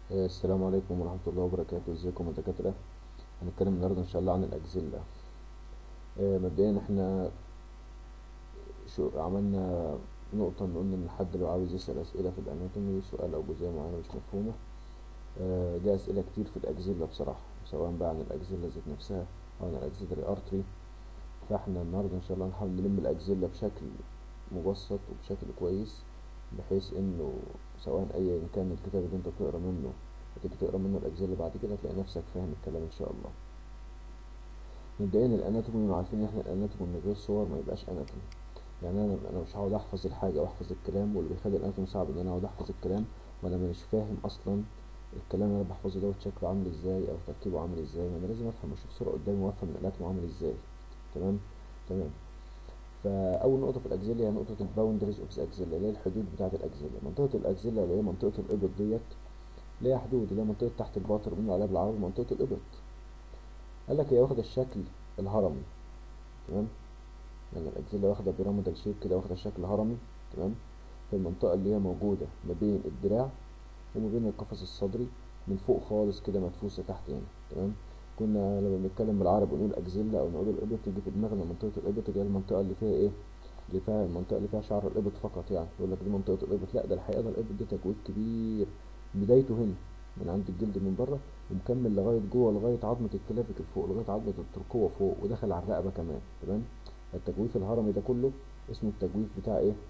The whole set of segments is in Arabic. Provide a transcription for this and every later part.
السلام عليكم ورحمة الله وبركاته. ازيكم يا دكاترة؟ هنتكلم النهاردة ان شاء الله عن الأجزلة. مبدئيا احنا شو عملنا نقطة ان قلنا ان الحد لو عاوز يسأل أسئلة في الأناتومي سؤال أو جزئية معينة مش مفهومة، جه أسئلة كتير في الأجزلة بصراحة، سواء بقى عن الأجزلة ذات نفسها أو عن الأكسيلري أرتري. فاحنا النهاردة ان شاء الله هنحاول نلم الأجزلة بشكل مبسط وبشكل كويس، بحيث انه سواء ايا كان الكتاب اللي انت بتقرا منه هتيجي تقرا منه الأجزلة بعد كده تلاقي نفسك فاهم الكلام ان شاء الله. مبدئيا الاناتومي عارفين ان احنا الاناتومي من غير صور ما يبقاش اناتومي. يعني انا مش هقعد احفظ الحاجه واحفظ الكلام، واللي بيخلي الاناتومي صعب ان انا اقعد احفظ الكلام وانا مش فاهم اصلا الكلام اللي انا بحفظه دوت شكله عامل ازاي او تركيبه عامل ازاي. ما انا لازم افهم اشوف صوره قدامي وافهم الاناتومي عامل ازاي. تمام تمام. فاول نقطه في الاكزيلا هي نقطه الباوندريز اوف ذا اكزيلا، اللي هي الحدود بتاعه الاكزيلا. منطقه الاكزيلا اللي هي منطقه الابط ديت ليها حدود، اللي هي منطقه تحت الباطر بنقول عليها بالعربي منطقه الابط. قال لك هي واخده الشكل الهرمي. تمام. يعني الأجزلة واخدة بيراميدال شيب كده، واخدة شكل هرمي. تمام. في المنطقة اللي هي موجودة ما بين الدراع وما بين القفص الصدري، من فوق خالص كده مدفوسة تحت يعني. تمام. كنا لما بنتكلم بالعربي نقول أجزلة أو نقول الإبط، تيجي في دماغنا منطقة الإبط اللي هي المنطقة اللي فيها إيه؟ اللي فيها المنطقة اللي فيها شعر الإبط فقط، يعني يقول لك دي منطقة الإبط. لا، ده الحقيقة ده الإبط ده تجويف كبير، بدايته هنا من عند الجلد من بره ومكمل لغاية جوه لغاية عظمة الكلافيكل فوق، لغاية عظمة الترقوة فوق، ودخل على الرقبة كمان. تمام. التجويف الهرمي ده كله اسمه التجويف بتاع ايه؟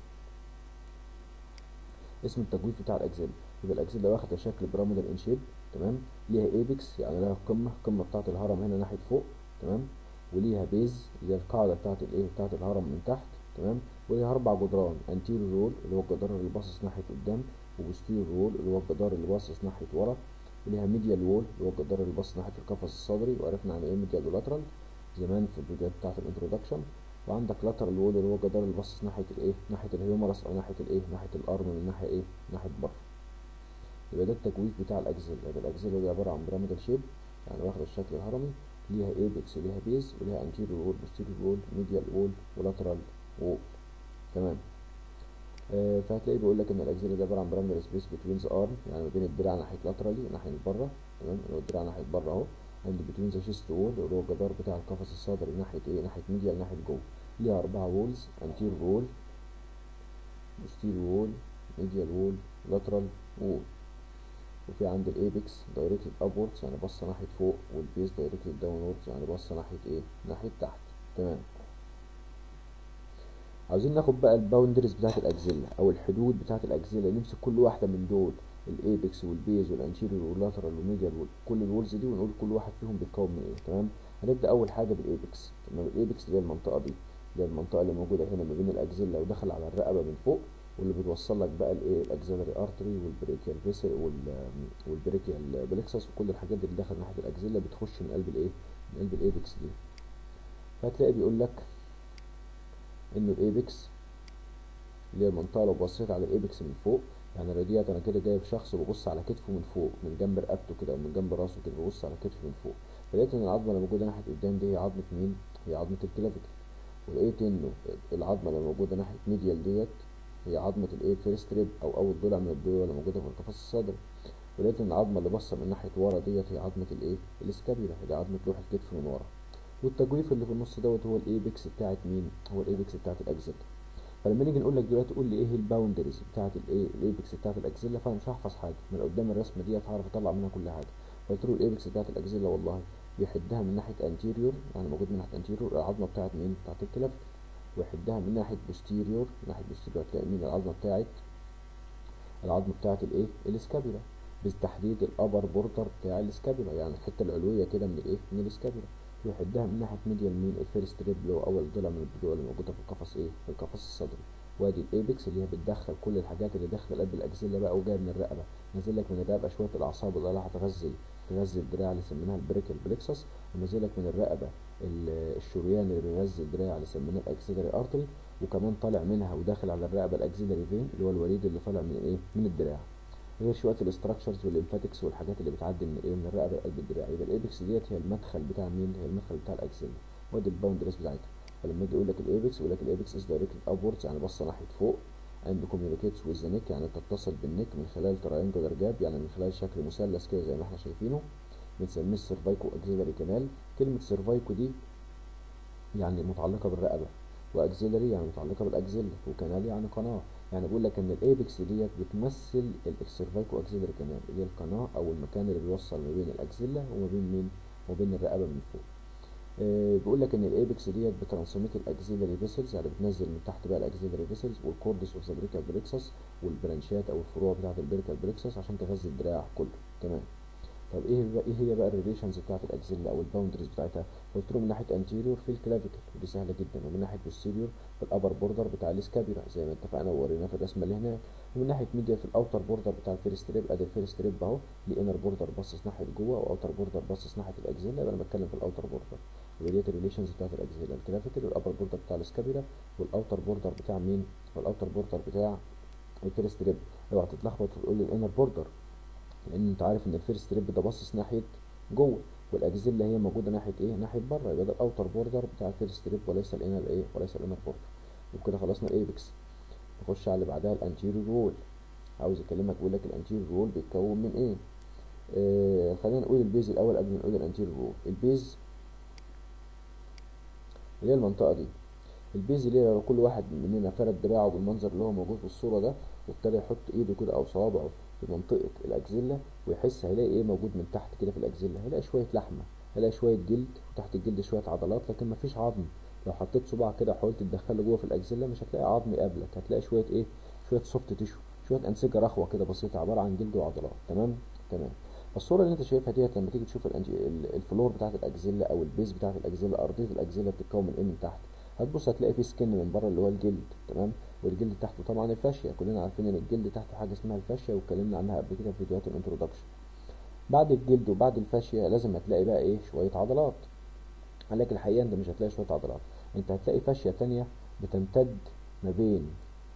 اسم التجويف بتاع الاكزيلا. يبقى الاكزيلا واخده شكل بيراميدال ان شيب. تمام. ليها ايبكس يعني لها القمه بتاعه الهرم هنا ناحيه فوق. تمام. وليها بيز اللي هي القاعده بتاعه الايه بتاعه الهرم من تحت. تمام. وليها اربع جدران، انتيريور رول اللي هو الجدار اللي باصص ناحيه قدام، وبوستيريور رول اللي هو الجدار اللي باصص ناحيه ورا، وليها ميديال وول اللي هو الجدار اللي باصص ناحيه القفص الصدري، وعرفنا عن ايه ميديال ولاترال زمان في الفيديوهات بتاعه الانترودكشن. وعندك لاترال وول اللي هو الجدار اللي باصص ناحيه الايه ناحيه الهيومرس او ناحيه الايه ناحيه الارم من ناحيه ايه ناحيه بره. يبقى ده التجويف بتاع الاكزيلا. يبقى الاكزيلا دي عباره عن بيراميدال شيب، يعني واخده الشكل الهرمي، ليها ايبكس وليها بيز وليها انتيريور وول بوستيريور وول ميديال وول ولاترال وول. تمام. فهتلاقي بيقول لك ان الاكزيلا دي عباره عن بيراميدال سبيس بتوين ذا ارم، يعني ما بين الدراع ناحيه لاترالي ناحيه بره. تمام. اللي هو الدراع ناحيه بره اهو، عند بتوين ذا شيست وول اللي هو الجدار بتاع القفص الصدري ناحيه ايه ناحيه ميديال ناحيه جوه. ليها اربعه وولز، انتيريور وول، بوستيريور وول، ميديال وول، لاترال وول. وفي عند الايبكس دايركتد ابوردز يعني باصه ناحيه فوق، والبيس دايركتد داونوردز يعني باصه ناحيه ايه ناحيه تحت. تمام. عاوزين ناخد بقى الباوندريز بتاعت الاكزيلا او الحدود بتاعت الاكزيلا، نمسك كل واحده من دول، الايبكس والبيز والانتيريور واللاترال والميديال كل الولز دي، ونقول كل واحد فيهم بيتكون من ايه. تمام. هنبدا اول حاجه بالايبكس. تمام. الايبكس اللي هي المنطقه دي، اللي هي المنطقه اللي موجوده هنا ما بين الاكزيلا ودخل على الرقبه من فوق، واللي بتوصل لك بقى الايه الاكزيلاري ارتري والبريكيال فيسل والبريكيال بلكسس وكل الحاجات دي اللي داخل ناحيه الاكزيلا بتخش من قلب الايه من قلب الايبكس دي. فهتلاقي بيقول لك انه الايبكس اللي هي المنطقة لو بصيت على الايبكس من فوق، يعني راديات انا كده جايب شخص ببص على كتفه من فوق من جنب رقبته كده او من جنب راسه كده ببص على كتفه من فوق، فلقيت ان العظمة اللي موجودة ناحية قدام دي هي عظمة مين؟ هي عظمة الكلافيكل. ولقيت انه العظمة اللي موجودة ناحية ميديال ديت هي عظمة الايه فيرست ريب او اول ضلع من الضلوع اللي موجودة في القفص الصدري. ولقيت ان العظمة اللي باصة من ناحية ورا ديت هي عظمة الايه الاسكابيلا، اللي عظمة لوح الكتف من ورا. والتجويف اللي في النص دوت هو الايبكس بتاعت مين؟ هو الايبكس بتاعت الاكزيلا. فلما نيجي نقول لك دلوقتي قول لي ايه الباوندريز بتاعت الايه الايبكس بتاعت الاكزيلا، فانا مش هحفظ حاجه من قدام الرسمه دي هعرف اطلع منها كل حاجه. قلت له الايبكس بتاعت الاكزيلا والله بيحدها من ناحيه انتيريور، يعني موجود من ناحيه انتيريور العظمه بتاعت مين بتاعت الكلافيكل، ويحدها من ناحيه بوستيريور، ناحيه بوستيريور هتلاقي مين العظمه بتاعت الايه الاسكابيلا، بالتحديد الابر بوردر بتاع الاسكابيلا، يعني الحته العلويه كده من الايه من الاسكابيلا. ويحدها من ناحيه ميديال مين الفيرست ريب اللي هو اول ضلع من الضلوع اللي موجوده في القفص ايه في القفص الصدري. وادي الايبكس اللي هي بتدخل كل الحاجات اللي داخله قلب الاكزيلا بقى وجايه من الرقبه، نازل لك من الرقبه شويه الاعصاب اللي راح تغذي الدراع اللي سميناها البريكال بليكسس، ونازل لك من الرقبه الشريان اللي بيغذي الدراع اللي سميناه الاكسيلري ارتري، وكمان طالع منها وداخل على الرقبه الاكسيلري فين اللي هو الوريد اللي طالع من ايه من الدراع، غير شويه الاستراكشرز والليمفاتكس والحاجات اللي بتعدي من الايه من الرقبه لقلب الدراع. يبقى الايبكس ديت هي المدخل بتاع مين؟ هي المدخل بتاع الاكسيلا، وادي الباوندريز بتاعتها. فلما يجي يقول لك الايبكس يقول لك الايبكس از دايركتد ابوردز يعني باصه ناحيه فوق، and communicates with the neck، يعني تتصل بالنك من خلال triangular gap، يعني من خلال شكل مثلث كده زي ما احنا شايفينه، بنسميه السيرفايكو اكسيلاري كانال. كلمة سيرفايكو دي يعني متعلقة بالرقبة، واكسيلاري يعني متعلقة بالاكسيلا، وكانال يعني قناة. يعني بيقول لك ان الايبكس ديت بتمثل السيرفايكو اكسيلاري كانال، اللي هي القناة او المكان اللي بيوصل ما بين الاكسيلا وما بين مين؟ وما بين الرقبة من فوق. بيقول لك ان الايبكس ديت بترانسميت الاكسيلاري فيسلز، يعني بتنزل من تحت بقى الاكسيلاري فيسلز والكوردس اوف ذا بريكال بريكسس والبرانشات او الفروع بتاعه البريكال بريكسس عشان تغذي الدراع كله. تمام. طب ايه هي بقى الريليشنز بتاعه الاكسيلا او الباوندريز بتاعتها؟ قلت له من ناحيه انتيريور في الكلافيكل، ودي سهله جدا، ومن ناحيه بوستيريور في الابر بوردر بتاع الاسكابيلا زي ما اتفقنا ووريناه في الرسمه اللي هناك، ومن ناحيه ميديا في الاوتر بوردر بتاع الفيرست ريب. ادي الفيرست ريب اهو، ليه انر بوردر باصص ناحيه جوه واوتر بوردر باصص ناحيه الاكسيلا، يبقى انا بتكلم في الاوتر بوردر. يبقى ديت الريليشنز بتاعت الاكسيلا، الكلافيكل والابر بوردر بتاع الاسكابيلا والاوتر بوردر بتاع مين؟ والاوتر بوردر بتاع الفيرست ريب. اوعى تتلخبط وتقول لي الانر بوردر، لان انت عارف ان الفيرست ريب ده باصص ناحيه جوه، والاكسيلا هي موجوده ناحيه ايه؟ ناحيه بره، يبقى ده الاوتر بوردر بتاع الفيرست ريب وليس الانر ايه؟ وليس الانر بوردر. وبكده خلصنا الايبكس. نخش على اللي بعدها الانتيريور رول. عاوز اكلمك بيقول لك الانتيريور رول بيتكون من ايه؟ خلينا نقول البيز الاول قبل ما نقول الانتيريور رول. البيز اللي هي المنطقه دي، البيز اللي هي لو كل واحد مننا فرد دراعه بالمنظر اللي هو موجود في الصوره ده، وابتدى يحط ايده كده او صوابعه في منطقه الاكسيلا ويحس، هيلاقي ايه موجود من تحت كده في الاكسيلا؟ هيلاقي شويه لحمه، هيلاقي شويه جلد، وتحت الجلد شويه عضلات، لكن مفيش عظم. لو حطيت صباعك كده وحاولت تدخله جوه في الاكسيلا مش هتلاقي عظم يقابلك، هتلاقي شويه ايه؟ شويه سوفت تيشو، شويه انسجه رخوه كده بسيطه عباره عن جلد وعضلات. تمام. تمام. الصوره اللي انت شايفها ديت لما تيجي تشوف الفلور بتاعت الاكسيلا او البيز بتاعت الاكسيلا، ارضيه الاكسيلا بتتكون من ايه من تحت؟ هتبص هتلاقي فيه سكن من بره اللي هو الجلد. تمام. والجلد تحته طبعا الفاشيا، كلنا عارفين ان الجلد تحته حاجه اسمها الفاشيا، واتكلمنا عنها قبل كده في فيديوهات الانترودكشن. بعد الجلد وبعد الفاشيا لازم هتلاقي بقى ايه؟ شويه عضلات. لكن الحقيقه انت مش هتلاقي شويه عضلات، انت هتلاقي فاشيا تانية بتمتد ما بين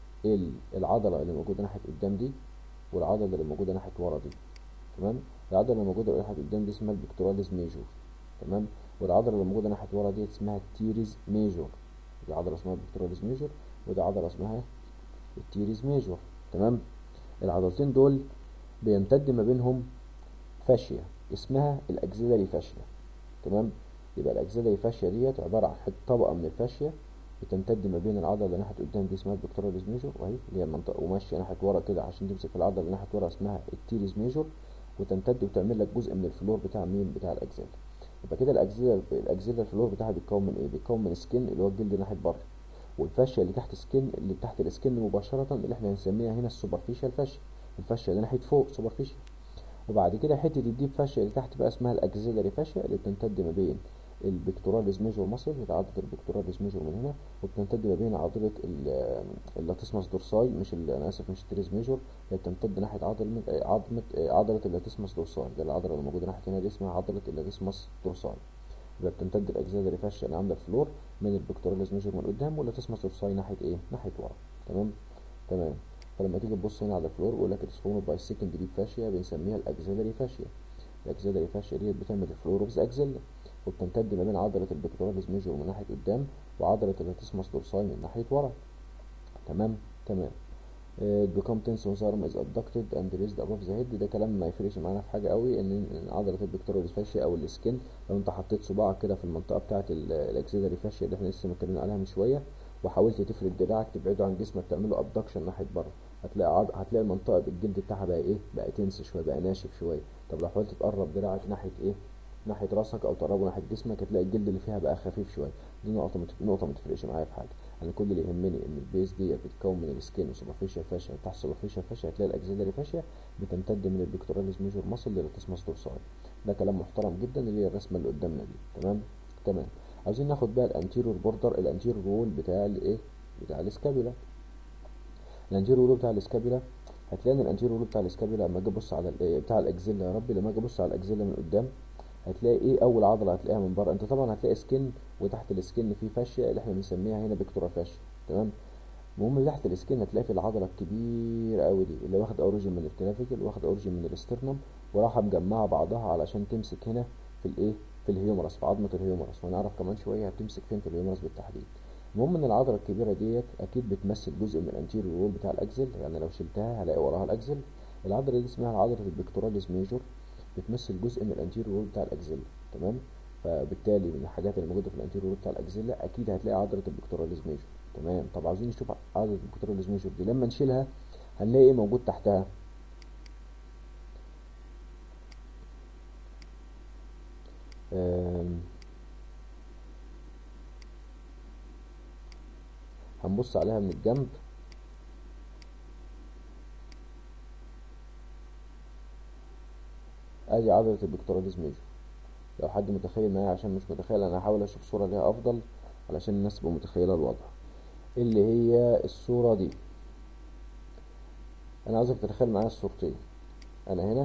العضله اللي موجوده ناحيه قدام دي والعضله اللي موجوده ناحيه ورا دي. تمام. العضله اللي موجوده ناحيه قدام دي اسمها البكتوراليز ميجور. تمام. والعضله اللي موجوده ناحيه ورا دي اسمها التيريز ميجور. دي عضله اسمها البكتوراليز ميجور، ودي عضله اسمها التيريز ميجور. تمام. العضلتين دول بيمتد ما بينهم فاشيا اسمها الاكسيلاري فاشيا. تمام. يبقى الاكسيلاري فاشيا ديت عباره عن طبقه من الفاشيا بتمتد ما بين العضله اللي ناحيه قدام دي اسمها البكتوراليز ميجور، وهي اللي هي المنطقه، وماشيه ناحيه ورا كده عشان تمسك في العضله اللي ناحيه ورا اسمها التيريز ميجور، وتمتد وتعمل لك جزء من الفلور بتاع مين؟ بتاع الاكسيلا. يبقى كده الاكسيلا الفلور بتاعها بيتكون من ايه؟ بيتكون من سكين اللي هو الجلد ناحيه بره، والفاشيا اللي تحت سكين، اللي تحت السكين مباشره اللي احنا هنسميها هنا السوبرفيشال فاشيا، الفاشيا اللي ناحيه فوق سوبرفيشال. وبعد كده حته الديب فاشيا اللي تحت بقى اسمها الاكسيلاري فاشيا، اللي بتمتد ما بين البكتوراليز ميجور ماسل، عضله البكتوراليز ميجور من هنا، وبتمتد ما بين عضله اللاتيسماس دورساي، مش انا اسف مش التريز ميجور، اللي بتمتد ناحيه عضله اللاتيسماس دورساي، ده العضله اللي موجوده ناحيه هنا دي اسمها عضله اللاتيسماس دورساي. يبقى بتمتد الاكسيلاري فاشيا اللي عامله الفلور من البكتوراليز ميجور من قدام، واللاتيسماس دورساي ناحيه ايه؟ ناحيه ورا. تمام. تمام. فلما تيجي تبص هنا على الفلور بيقول لك اتس فورمد باي سكند ديب فاشيا، بنسميها الاكسيلاري فاشيا. الاكسيلاري فاشيا ديت بتعمل الفلور اوف ذا اكسيلا، وبتمتد ما بين عضله البكتوراليز ميجور من ناحيه قدام وعضله اللاتيسماس دورساي من ناحيه ورا. تمام. تمام. become tensor arm is abducted and raised above the head. ده كلام ما يفرقش معانا في حاجه قوي، ان عضله البكتوراليز فاشيا او السكن، لو انت حطيت صباعك كده في المنطقه بتاعه الاكسيلاري فاشيا اللي احنا لسه متكلمين عليها من شويه، وحاولت تفرد دراعك تبعده عن جسمك تعمله ابدكشن ناحيه بره، هتلاقي المنطقه بالجلد بتاعها بقى ايه؟ بقى تنس شويه، بقى ناشف شويه. طب لو حاولت تقرب دراعك ناحيه ايه؟ ناحيه راسك او تقربه ناحيه جسمك، هتلاقي الجلد اللي فيها بقى خفيف شويه. دي نقطه ما تفرقش معايا في حاجه. انا كل اللي يهمني ان البيز دي بتتكون من السكين وسوبرفيشال فاشيا، وتحت سوبرفيشال فاشيا هتلاقي الاكسيلاري فاشيا بتمتد من البكتوراليز ميجور ماسل للاتيسماس دورساي. ده كلام محترم جدا، اللي هي الرسمه اللي قدامنا دي. تمام. تمام. عاوزين ناخد بقى الانتيريور بوردر، الانتيريور رول بتاع الايه؟ بتاع الاسكابيلا. الانتيريور رول بتاع الاسكابيلا، هتلاقي ان الانتيريور رول بتاع الاسكابيلا لما اجي ابص على بتاع الاكسيلا، يا ربي، لما اجي ابص على الاكسيلا من قدام هتلاقي ايه؟ اول عضله هتلاقيها من بره، انت طبعا هتلاقي سكين، وتحت السكين في فاشيا اللي احنا بنسميها هنا بكتورال فاشيا. تمام. المهم تحت السكين هتلاقي في العضله الكبيره قوي دي اللي واخد اوريجين من الكلافيكل، واخد اوريجين من الاسترنم، وراحه مجمعه بعضها علشان تمسك هنا في الايه؟ في الهيومرس، في عظمه الهيومرس، وهنعرف كمان شويه هتمسك فين في الهيومرس بالتحديد. المهم ان العضله الكبيره ديت اكيد بتمثل جزء من الانتيريور وول بتاع الاكزل، يعني لو شلتها هلاقي وراها الاكزل. العضله دي اسمها عضله البكتوراليس ميجور، بتمثل جزء من الانتيريور وول بتاع الاكزل. تمام. فبالتالي من الحاجات اللي موجوده في الانتيريور وول بتاع الاكزل اكيد هتلاقي عضله البكتوراليس ميجور. تمام. طب عاوزين نشوف عضله البكتوراليس ميجور دي لما نشيلها هنلاقي ايه موجود تحتها. هنبص عليها من الجنب. ادي عضله البكتوراليس ميجور. لو حد متخيل معايا، عشان مش متخيل انا هحاول اشوف صوره ليها افضل علشان الناس تبقى متخيله الوضع. اللي هي الصوره دي، انا عايزك تتخيل معايا الصورتين. انا هنا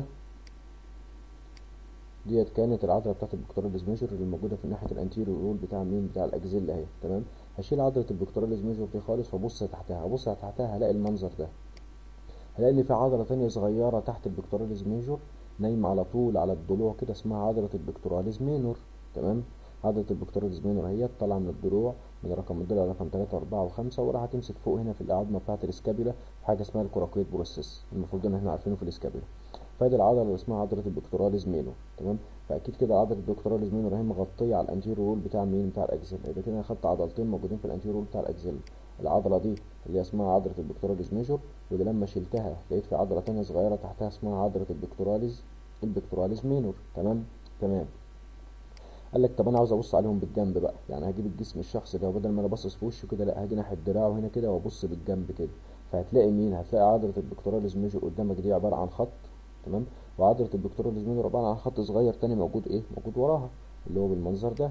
ديت كانت العضله بتاعت البكتوراليس ميجور اللي موجوده في ناحيه الانتيريور وول بتاع مين، بتاع الاكزيلا اهي. تمام. هشيل عضله البكتوراليس ميجور دي خالص وابص تحتها. هبص تحتها هلاقي المنظر ده. هلاقي ان في عضله تانية صغيره تحت البكتوراليس ميجور نايمه على طول على الضلوع كده، اسمها عضله البكتوراليس مينور. تمام. عضله البكتوراليس مينور هي طالعه من الضلوع، من رقم الضلع رقم 3 و4 و5، وراح تمسك فوق هنا في العظمه بتاعه الاسكابيلا في حاجه اسمها الكوراكويد بروسيس، المفروض ان احنا عارفينه في الاسكابيلا. فادي العضله اللي اسمها عضله البكتوراليس مينور. تمام. فاكيد كده عضله البكتوراليس مينور اهي مغطيه على الانتيريور وول بتاع مين، بتاع الاكزيلا. يبقى كده انا خدت عضلتين موجودين في الانتيريور وول بتاع الاكزيلا. العضله دي اللي اسمها عضله البكتوراليس ميجور، ودي لما شلتها لقيت في عضله تانية صغيره تحتها اسمها عضله البكتوراليس مينور. تمام. تمام. قال لك طب انا عاوز ابص عليهم بالجنب بقى، يعني هجيب الجسم الشخصي ده وبدل ما انا باصص في وشه كده لا، هاجي ناحيه دراعه هنا كده وابص بالجنب كده. فهتلاقي مين، هتلاقي عضله البكتوراليس ميجور قدامك دي عباره عن خط. تمام. وعضله البكتوراليس مينور عباره عن خط صغير تاني موجود ايه، موجود وراها، اللي هو بالمنظر ده.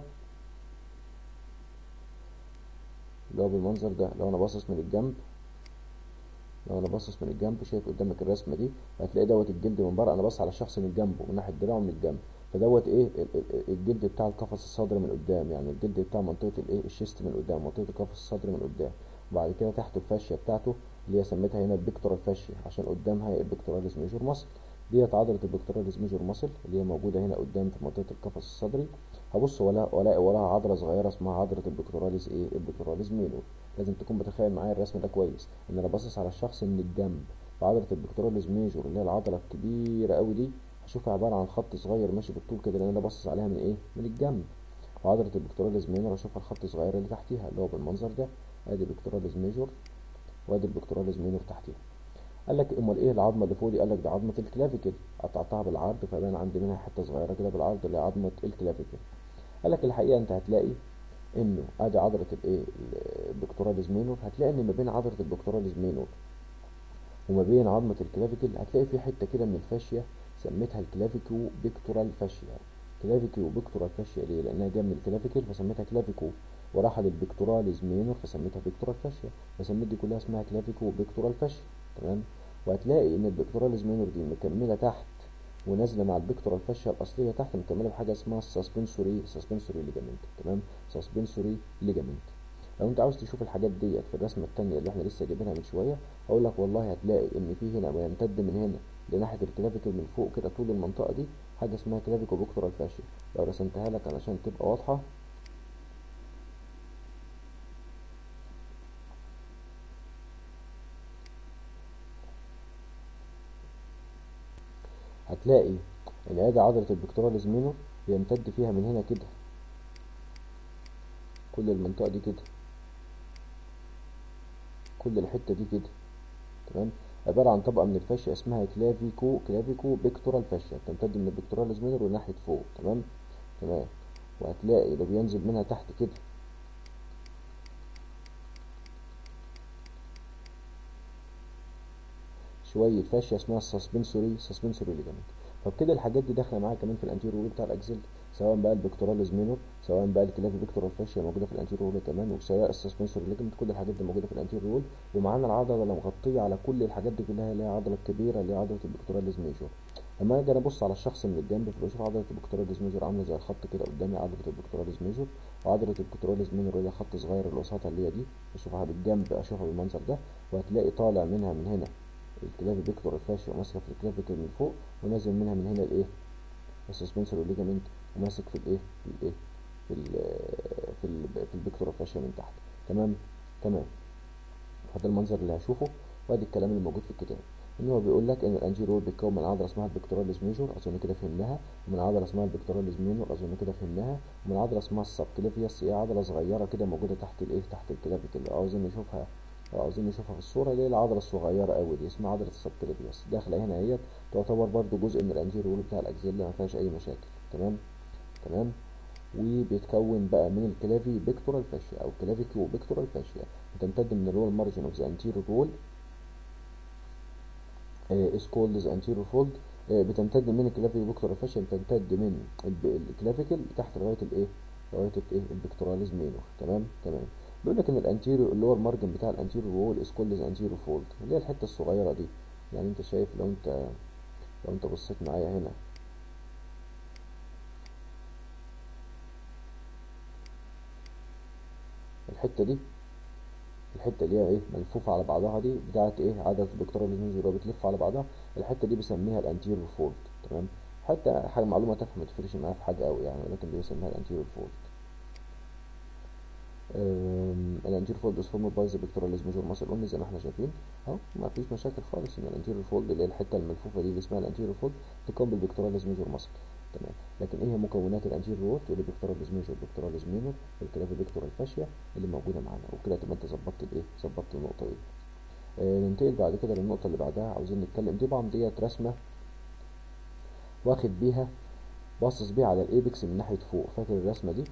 لو انا باصص من الجنب، شايف قدامك الرسمه دي، هتلاقي دوت الجلد من بره. انا باصص على الشخص من جنبه من ناحيه دراعه من الجنب، فدوت ايه الجلد بتاع القفص الصدري من قدام، يعني الجلد بتاع منطقه الايه الشيست من قدام، منطقه القفص الصدري من قدام. وبعد كده تحته الفاشيه بتاعته اللي هي سميتها هنا البيكتورال فاشيه عشان قدامها البيكتوراليس ميجور ماسل. ديت عضله البيكتوراليس ميجور ماسل اللي هي موجوده هنا قدام في منطقه القفص الصدري. هبص ولا وراها عضله صغيره اسمها عضله البيكتوراليس ايه، البيكتوراليس مينور. لازم تكون متخيل معايا الرسم ده كويس، ان انا باصص على الشخص من الجنب. فعضله البيكتوراليس ميجور اللي هي العضله الكبيره قوي دي هشوفها عباره عن خط صغير ماشي بالطول كده، لان انا باصص عليها من ايه، من الجنب. وعضله البيكتوراليس مينور اشوفها الخط الصغير اللي تحتيها اللي هو بالمنظر ده. ادي البيكتوراليس ميجور وادي البيكتوراليس مينور تحتيها. قال لك امال ايه العظمه اللي فوق دي؟ قال لك ده عظمه الكلافيكل، قطعتها بالعرض فبان عندي منها حته صغيره كده بالعرض اللي هي عظمه الكلافيكل. قال لك الحقيقه انت هتلاقي انه ادي عضله الايه البكتوراليس مينور، هتلاقي ان ما بين عضله البكتوراليس مينور وما بين عظمه الكلافيكل هتلاقي في حته كده من الفاشيه سميتها الكلافيكو بيكتورال فاشيا. كلافيكو بيكتورال فاشيا ليه؟ لانها جايه من الكلافيكل فسميتها كلافيكو، وراحت للبكتوراليس مينور فسميتها بيكتورال فاشيا، فسميت دي كلها اسمها كلافيكو بيكتورال فاشيا. تمام. وهتلاقي ان البكتوراليس مينور دي مكمله تحت ونازله مع البيكتورال فاشيا الاصليه تحت، مكمله بحاجه اسمها السسبنسوري ليجامنت. تمام. سسبنسوري ليجامنت. لو انت عاوز تشوف الحاجات ديت في الرسمه الثانيه اللي احنا لسه جايبينها من شويه، هقول لك والله هتلاقي ان في هنا ويمتد من هنا لناحيه الكلافيكل من فوق كده طول المنطقه دي حاجه اسمها كلافيكو بيكتورال فاشيا. لو رسمتها لك علشان تبقى واضحه، هتلاقي ان ادي عضله البكتوراليس مينور بيمتد فيها من هنا كده كل المنطقه دي كده، كل الحته دي كده. تمام. عباره عن طبقه من الفاشيا اسمها كلافيكو بيكتورال فاشيا، بتمتد من البكتوراليس مينور لناحيه فوق. تمام. تمام. وهتلاقي اللي بينزل منها تحت كده شويه فاشيا اسمها السسبنسوري ليجامنت. فبكده الحاجات دي داخله معايا كمان في الانتيريور وول بتاع الاكزيل، سواء بقى البكتوراليس مينور، سواء بقى الكلافي بيكتورال فاشيا موجوده في الانتيريور وول كمان، وسواء السسبنسوري ليجامنت، كل الحاجات دي موجوده في الانتيريور وول. ومعانا العضله اللي مغطيه على كل الحاجات دي كلها اللي هي العضله الكبيره اللي هي عضله البكتوراليس ميجور. لما اجي ابص على الشخص من الجنب فبشوف عضله البكتوراليس ميجور عامله زي الخط كده قدامي، عضله البكتوراليس ميجور، وعضله البكتوراليس مينور اللي هي خط صغير اللي قصادها اللي هي دي، اشوفها بالجنب اشوفها بالمنظر ده. وهتلاقي طالع منها من هنا الكلافي بيكتورال فاشيا وماسكه في الكلافيكل من فوق، ونازل منها من هنا الايه السسبنسور ليجامنت، وماسك في الايه في الايه في ال في البيكتورال فاشيا من تحت. تمام. تمام. فده المنظر اللي هشوفه، وادي الكلام اللي موجود في الكتاب، ان هو بيقول لك ان الانجيرول بيتكون من عضله اسمها البكتوراليز ميجور، اظن كده فهمناها، ومن عضله اسمها البكتوراليز مينور، اظن كده فهمناها، ومن عضله اسمها السبكليفيوس، هي عضله صغيره كده موجوده تحت الايه، تحت الكلافيكل، اظن نشوفها، اظن نشوفها في الصوره دي، العضله الصغيره قوي دي اسمها عضله السبكليفيوس، داخله هنا اهيت، تعتبر برضو جزء من الانجيرول بتاع الاكزيلا، ما فيهاش اي مشاكل. تمام. تمام. وبيتكون بقى من الكلافي بيكتورال فاشيا او كلافيكيو بيكتورال فاشيا، بتمتد من الرول مارجن اوف ذا انتيريور وول is called the anterior fold. بتمتد من الكلافيكل بيكتورال فاشيا، بتمتد من الكلافيكل تحت لغايه الايه، لغايه الايه البكتوراليز مينور. تمام. تمام. بيقول لك ان الانتيريور اللور مارجن بتاع الانتيريور وول is called the anterior fold، اللي هي الحته الصغيره دي. يعني انت شايف، لو انت بصيت معايا هنا، الحته دي، الحته اللي هي ايه ملفوفه على بعضها دي بتاعت ايه عضله البكتوراليز ميجور، بتلف على بعضها، الحته دي بسميها الانتيريور فولد. تمام. حتى حاجه معلومه تافهه ما تفرقش معايا في حاجه قوي يعني، ولكن دي بسميها الانتيريور فولد. الانتيريور فولد از فورمد باي ذا بكتوراليز ميجور ماسل اونلي، زي ما احنا شايفين اهو، ما فيش مشاكل خالص ان الانتيريور فولد اللي هي الحته الملفوفه دي اللي اسمها الانتيريور فولد تكون بالبكتوراليز ميجور ماسل. تمام. لكن ايه هي مكونات الانتيريور وول؟ تقول لي بكتوراليز ميجور، بكتوراليز مينور، والكلافي بكتورال فاشيا اللي موجوده معانا، وكده تبقى انت ظبطت الايه، ظبطت النقطه دي. ننتقل بعد كده للنقطة اللي بعدها، عاوزين نتكلم دي طبعا ديت رسمة واخد بيها، باصص بيها على الايبكس من ناحية فوق، فاكر الرسمة دي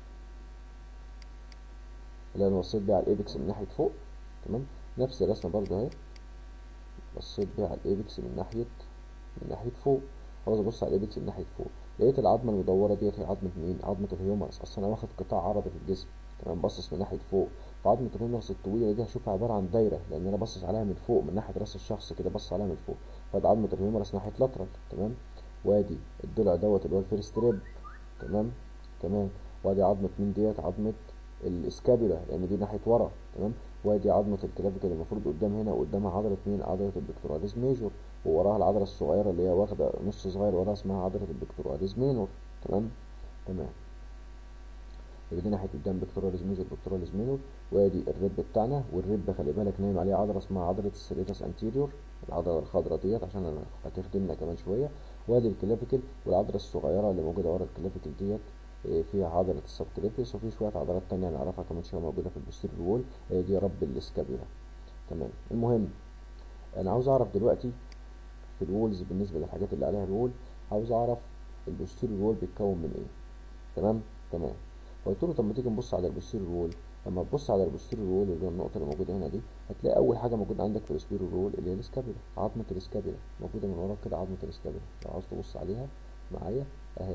اللي انا بصيت بيها على الايبكس من ناحية فوق؟ تمام. نفس الرسمة برضو اهي، بصيت بيها على الايبكس من ناحية فوق، عاوز ابص على الايبكس من ناحية فوق، لقيت العظمة المدورة ديت هي عظمة مين؟ عظمة الهيومرس، اصل انا واخد قطاع عرضي في الجسم. تمام. باصص من ناحية فوق، فعظمة الهيومرس الطويلة دي هشوفها عبارة عن دايرة، لان انا باصص عليها من فوق من ناحية راس الشخص كده، باصص عليها من فوق، فده عظمة الهيومرس ناحية لاترال. تمام. وادي الضلع دوت اللي هو الفيرست ريب. تمام. تمام. وادي عظمة مين ديت؟ عظمة الاسكابيولا، لان دي ناحية ورا. تمام. وادي عظمة الكلافيكل اللي المفروض قدام هنا، وقدامها عضلة مين؟ عضلة البكتوراليز ميجور، ووراها العضلة الصغيرة اللي هي واخدة نص صغير وراها اسمها عضلة البكتوراليز مينور. تمام. تمام. يبقى دي ناحية قدام بكتوراليز ميجور، بكتوراليز مينور. وادي الريب بتاعنا، والريب خلي بالك نايم عليه عضلة اسمها عضلة السيريتاس انتيريور، العضلة الخضراء ديت عشان انا هتخدمنا كمان شوية. وادي الكلافيكل، والعضلة الصغيرة اللي موجودة ورا الكلافيكل ديت فيها عضلة السبكليفيوس، وفي شوية عضلات تانية هنعرفها كمان شوية موجودة في البوستيريور وول، دي رب الاسكابيولا. تمام. المهم انا عاوز اعرف دلوقتي في الوولز، بالنسبة للحاجات اللي عليها الوول، عاوز اعرف البوستيريور وول بيتكون من ايه. تمام. تمام. فقلت له طب ما تيجي نبص على البوستيريور وول. لما تبص على البوستيريور وول اللي هو النقطه اللي موجوده هنا دي، هتلاقي اول حاجه موجوده عندك في البوستيريور وول اللي هي الاسكابيولا، عظمه الاسكابيولا موجوده من ورا كده، عظمه الاسكابيولا لو عاوز تبص عليها معايا اهي،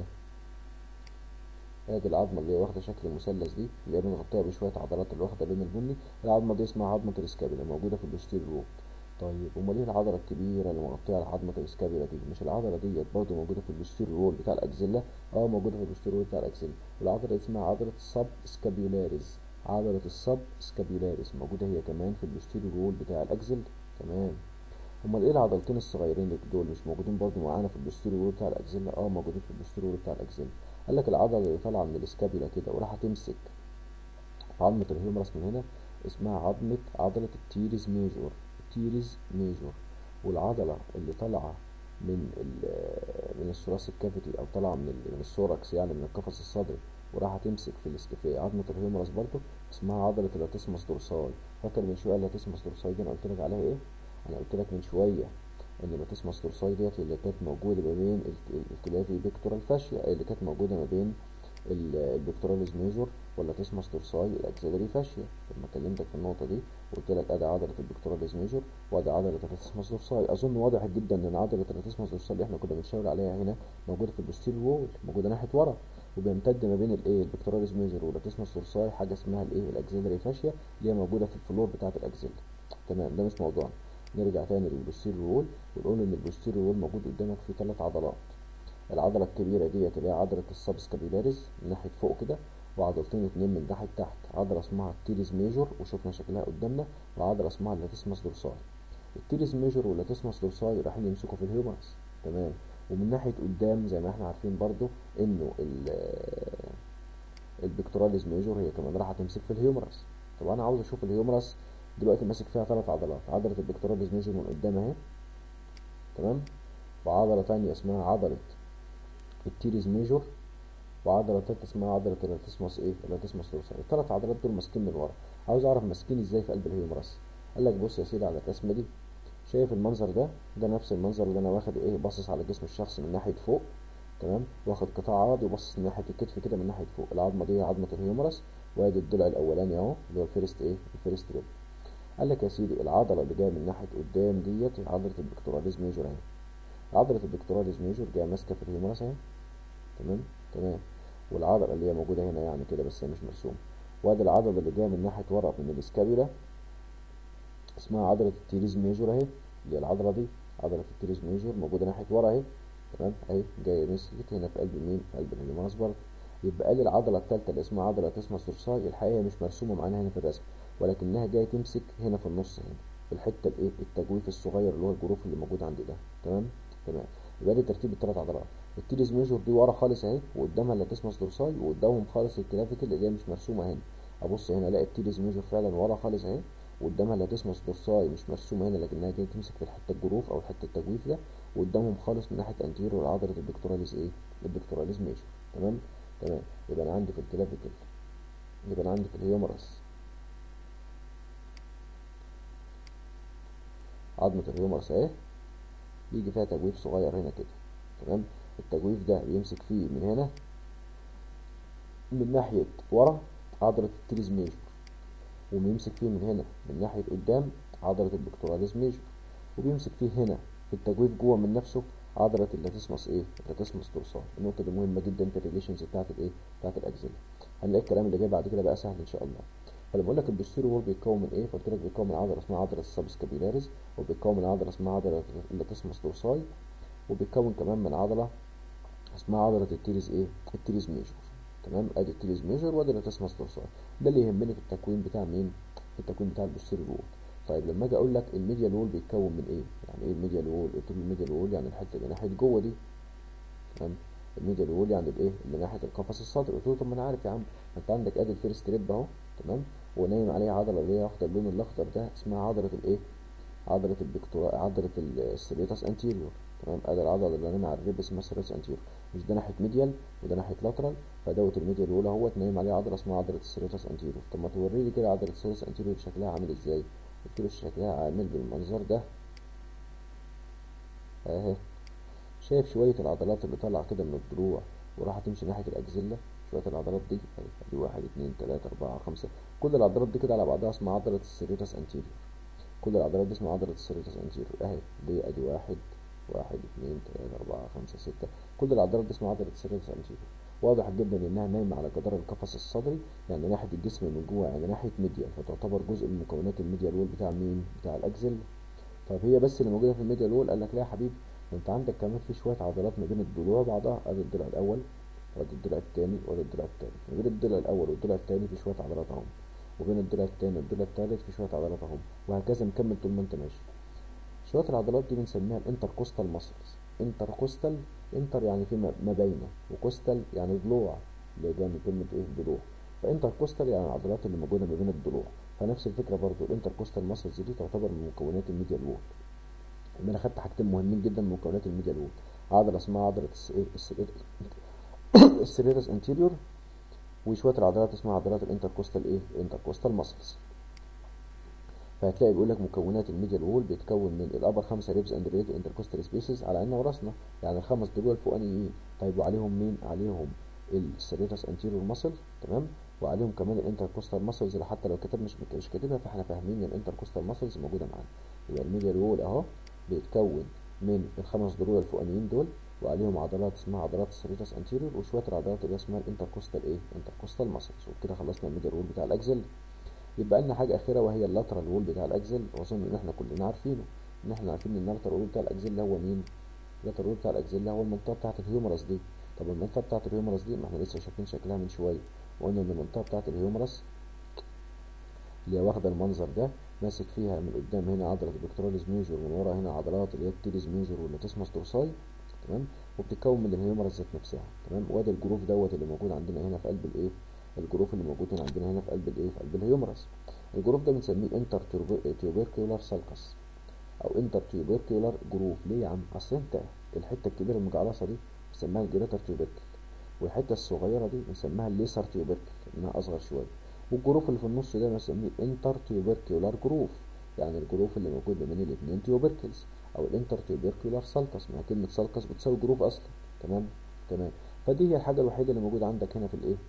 ادي العظمه اللي هي واخده شكل المثلث دي، اللي هي متغطيه بشويه عضلات اللي واخده لون البني، العظمه دي اسمها عظمه الاسكابيولا موجوده في البوستيريور وول. طيب امال ايه العضله الكبيره اللي مغطيه على عظمه الاسكابيولا دي؟ مش العضله ديت برضه موجوده في البوستيريور وول بتاع الاكزيلا؟ اه موجوده في البوستيريور وول بتاع الاكزيلا، والعضله دي اسمها عضله السب سكابيولاريز، عضله السب سكابيولاريز موجوده هي كمان في البوستيريور وول بتاع الاكزيلا. تمام. امال ايه العضلتين الصغيرين دول مش موجودين برضو معانا في البوستيريور وول بتاع الاكزيلا؟ اه موجودين في البوستيريور وول بتاع الاكزيلا. قال لك العضله اللي طالعه من الاسكابيولا كده وراح تمسك في عظمه الهيومرس من هنا اسمها عضله التيريز ميجور، التيريز ميجور. والعضله اللي طالعه من الثوراسيك كافيتي، او طالعه من الثوركس يعني من القفص الصدري، وراح تمسك في عظمه الهيومرس برضو، اسمها عضله اللاتيسموس دورسال. فاكر من شويه اللاتيسموس دورسال دي انا قلت لك عليها ايه؟ انا قلت لك من شويه ان اللاتيسموس دورسال ديت اللي كانت موجوده ما بين الكلافي بيكتورال فاشيا، اللي كانت موجوده ما بين البكتوراليز ميجور واللاتيسموس دورساي الاكسلري فاشيا. لما كلمتك في النقطه دي قلت لك ادي عضله البكتوراليز ميجور وادي عضله اللاتيسموس دورساي، اظن واضح جدا ان عضله اللاتيسموس دورساي اللي احنا كنا بنشاور عليها هنا موجوده في البوستيريور وول، موجوده ناحيه ورا، وبيمتد ما بين الايه البكتوراليز ميجور واللاتيسموس دورساي حاجه اسمها الايه الاكسلري فاشيا، اللي هي موجوده في الفلور بتاعه الاكسل. تمام. ده مش موضوعنا. نرجع تاني للبوستيريور وول ونقول ان البوستيريور وول موجود قدامك فيه 3 عضلات. العضلة الكبيرة ديت اللي هي عضلة السبسكابيلاريز من ناحية فوق كده، وعضلتين اتنين من ناحية تحت، عضلة اسمها التيريز ميجور وشوفنا شكلها قدامنا، وعضلة اسمها اللاتيسماس دورساي. التيريز ميجور واللاتيسماس دورساي رايحين يمسكوا في الهيومرس. تمام. ومن ناحية قدام زي ما احنا عارفين برضو انه البكتوراليز ميجور هي كمان راح تمسك في الهيومرس. طب انا عاوز اشوف الهيومرس دلوقتي ماسك فيها 3 عضلات، عضله البكتوراليس ميجور من قدام اهي، تمام، وعضله تانية اسمها عضله التيريز ميجور، وعضله تالتة اسمها عضله اللاتيسموس ايه، اللاتيسموس دورسالي. ال3 عضلات دول ماسكين من ورا. عاوز اعرف ماسكين ازاي في قلب الهيومرس. قال لك بص يا سيدي على الرسمه دي، شايف المنظر ده نفس المنظر اللي انا واخد ايه، باصص على جسم الشخص من ناحيه فوق، تمام، واخد قطاع عضلي وباصص من ناحيه الكتف كده من ناحيه فوق. العظمه دي عظمه الهيومرس، وادي الضلع الاولاني اهو اللي هو الفيرست ايه، الفيرست ريب. قال لك يا سيدي العضله اللي جايه من ناحيه قدام ديت عضله البكتوراليز ميجور اهي. عضله البكتوراليز ميجور جايه ماسكه في الهيومرس اهي، تمام تمام، والعضله اللي هي موجوده هنا يعني كده بس هي مش مرسومه. وادي العضله اللي جايه من ناحيه ورا من الاسكابيلا اسمها عضله التيريز ميجور اهي، اللي هي العضله دي عضله التيريز ميجور موجوده ناحيه ورا اهي، تمام اهي، جايه مسكت هنا في قلب مين، في قلب الهيومرس برضه. يبقى لي العضله الثالثه اللي اسمها عضله اسمها سورساي، الحقيقه مش مرسومه معانا هنا في الرسم، ولكنها جايه تمسك هنا في النص هنا في الحته الايه، التجويف الصغير اللي هو الجروف اللي موجود عندي ده، تمام تمام. يبقى لي ترتيب ال3 عضلات. التيريز ميجور دي ورا خالص اهي، وقدامها اللاتيسموس دورساي، وقدامهم خالص الكلافيكل اللي هي مش مرسومه هنا. ابص هنا الاقي التيريز ميجور فعلا ورا خالص اهي، وقدامها اللاتيسموس دورساي مش مرسومه هنا لكنها جايه تمسك في الحته الجروف او الحته التجويف ده، وقدامهم خالص من ناحيه انتيريور عضله البكتوراليز ايه، البكتوراليز ميجور، تمام تمام. يبقى انا عندي في الكلافيكل، يبقى انا عندي في الهيومرس عظمه الهيومرس اهي، بيجي فيها تجويف صغير هنا كده، تمام. التجويف ده بيمسك فيه من هنا من ناحيه ورا عضله التيريز ميجور، وبيمسك فيه من هنا من ناحيه قدام عضله البكتوراليز ميجور، وبيمسك فيه هنا في التجويف جوه من نفسه عضله اللاتيسموس ايه، اللاتيسموس دورسال. النقطه دي مهمه جدا في الريليشنز بتاعت الايه، بتاعت الاجزله. هنلاقي الكلام اللي جاي بعد كده بقى سهل ان شاء الله. فلما اقول لك البوستيريور وول بيتكون من ايه، فقلت لك بيتكون من عضله اسمها عضله السبسكابيلاريز، وبيتكون من عضله اسمها عضله اللاتيسموس دورسال، وبيتكون كمان من عضله اسمها عضله التيريز ايه، التيريز ميجور، تمام. ادي التيريز ميجور وادي اللاتيسموس دورسال. ده اللي يهمني في التكوين بتاع مين، في التكوين بتاع البوستيريور وول. طيب لما اجي اقول لك الميديال وول بيتكون من ايه، يعني ايه الميديال وول؟ قلت له الميديال وول يعني الحته اللي ناحيه جوه دي، تمام. الميديال وول يعني الايه، اللي ناحيه القفص الصدري. قلت له طب ما انا عارف يا عم، انت عندك ادي الفيرست ريب اهو، تمام، ونايم عليه عضله اللي هي واخده اللون الاخضر ده اسمها عضله الايه، عضله عضله السيريتاس انتيريور، تمام. ادي العضله اللي نايم على الريب اسمها السيريتاس انتيريور، مش ده ناحيه ميديال وده ناحيه لاترال، فدوت الميديال وول اهوت نايم عليه عضله اسمها عضله السيريتاس انتيريور. طب ما توري لي كده عضله السيريتاس انتيريور شكلها عامل ازاي؟ قلت له شكلها عامل بالمنظر ده اهي. شايف شويه العضلات اللي طالعه كده من الضلوع وراح تمشي ناحيه الاكزيلا، شويه العضلات دي ادي 1 2 3 4 5، كل العضلات دي كده على بعضها اسمها عضله السيريتاس انتيريور. كل العضلات دي اسمها عضله السيريتاس انتيريور اهي، دي ادي 1 1 2 3 4 5 6، كل العضلات دي اسمها عضله السيريتاس انتيريور. واضح جدا انها نايمه على جدار القفص الصدري، يعني ناحيه الجسم من جوه، يعني ناحيه ميديال، فتعتبر جزء من مكونات الميديال وول بتاع مين، بتاع الاكزيلا. طب هي بس اللي موجوده في الميديال وول؟ قال لك لا يا حبيبي، انت عندك كمان في شويه عضلات ما بين الضلوع بعضها، ادي الضلع الاول وادي الضلع الثاني وادي الضلع الثالث. ما بين الضلع الاول والضلع الثاني في شويه عضلات اهم، وبين الضلع الثاني والضلع الثالث في شويه عضلات اهم، وهكذا مكمل طول ما انت ماشي. شويه العضلات دي بنسميها الانتركوستال ماسلز. انتركوستال، انتر يعني في ما بين، وكوستال يعني ضلوع، اللي جاي من كلمه ايه، ضلوع. فانتركوستال يعني العضلات اللي موجوده ما بين الضلوع. فنفس الفكره برضو الانتركوستال ماسلز دي تعتبر من مكونات الميديال وول. يبقى انا خدت حاجتين مهمين جدا من مكونات الميديال وول، عضله اسمها عضله السيريتاس انتيريور، وشويه العضلات اسمها عضلات الانتركوستال ايه، الانتركوستال ماسلز. فهتلاقي بيقول لك مكونات الميديال وول بيتكون من الابر 5 ريبز اند ريد انتركوستال سبيسز على عيننا وراسنا، يعني ال5 ضلوع الفوقانيين. طيب وعليهم مين؟ عليهم السيريتاس انتيريور ماسل، تمام، وعليهم كمان الانتركوستال ماسلز اللي حتى لو كتب مش كاتبها فاحنا فاهمين ان الانتركوستال ماسلز موجوده معانا. يبقى الميديال وول اهو بيتكون من ال5 ضلوع الفوقانيين دول، وعليهم عضلات اسمها عضلات السيريتاس انتيريور، وشويه العضلات اللي اسمها الانتركوستال ايه، انتركوستال ماسلز. وبكده خلصنا الميديال وول بتاع الاكزل. يبقى لنا حاجه اخيره وهي اللاترال وول بتاع الاكزل، واظن ان احنا كلنا عارفينه، ان احنا عارفين ان اللاترال وول بتاع الاكزل هو مين. اللاترال وول بتاع الاكزل هو المنطقه بتاعه الهيومرس دي. طب المنطقه بتاعه الهيومرس دي، ما احنا لسه شايفين شكلها من شويه، وقلنا ان المنطقه بتاعه الهيومرس اللي هي واخده المنظر ده، ماسك فيها من قدام هنا عضله البكتوراليز ميجور، ومن ورا هنا عضلات اللي هي التيريز ميجور واللاتيسموس دورساي، تمام، وبتتكون من الهيومرس ذات نفسها، تمام. وادي الجروف دوت اللي موجود عندنا هنا في قلب الايه، الجروف اللي موجود هنا عندنا هنا في قلب الايه، في قلب الهيومرس. الجروف ده بنسميه انتر تيوبركيولار سالكس او انتر تيوبركيولار جروف. ليه يا عم؟ اصل انت الحته الكبيره المجعلصه دي بنسميها الجريتر تيوبركل، والحته الصغيره دي بنسميها الليسر تيوبركل انها اصغر شويه، والجروف اللي في النص ده بنسميه انتر تيوبركيولار جروف، يعني الجروف اللي موجود بين الاثنين تيوبركلز او الانتر تيوبركيولار سالكس. ما كلمه سالكس بتساوي جروف اصلا. تمام تمام. فدي هي الحاجه الوحيده اللي موجوده عندك هنا في الايه،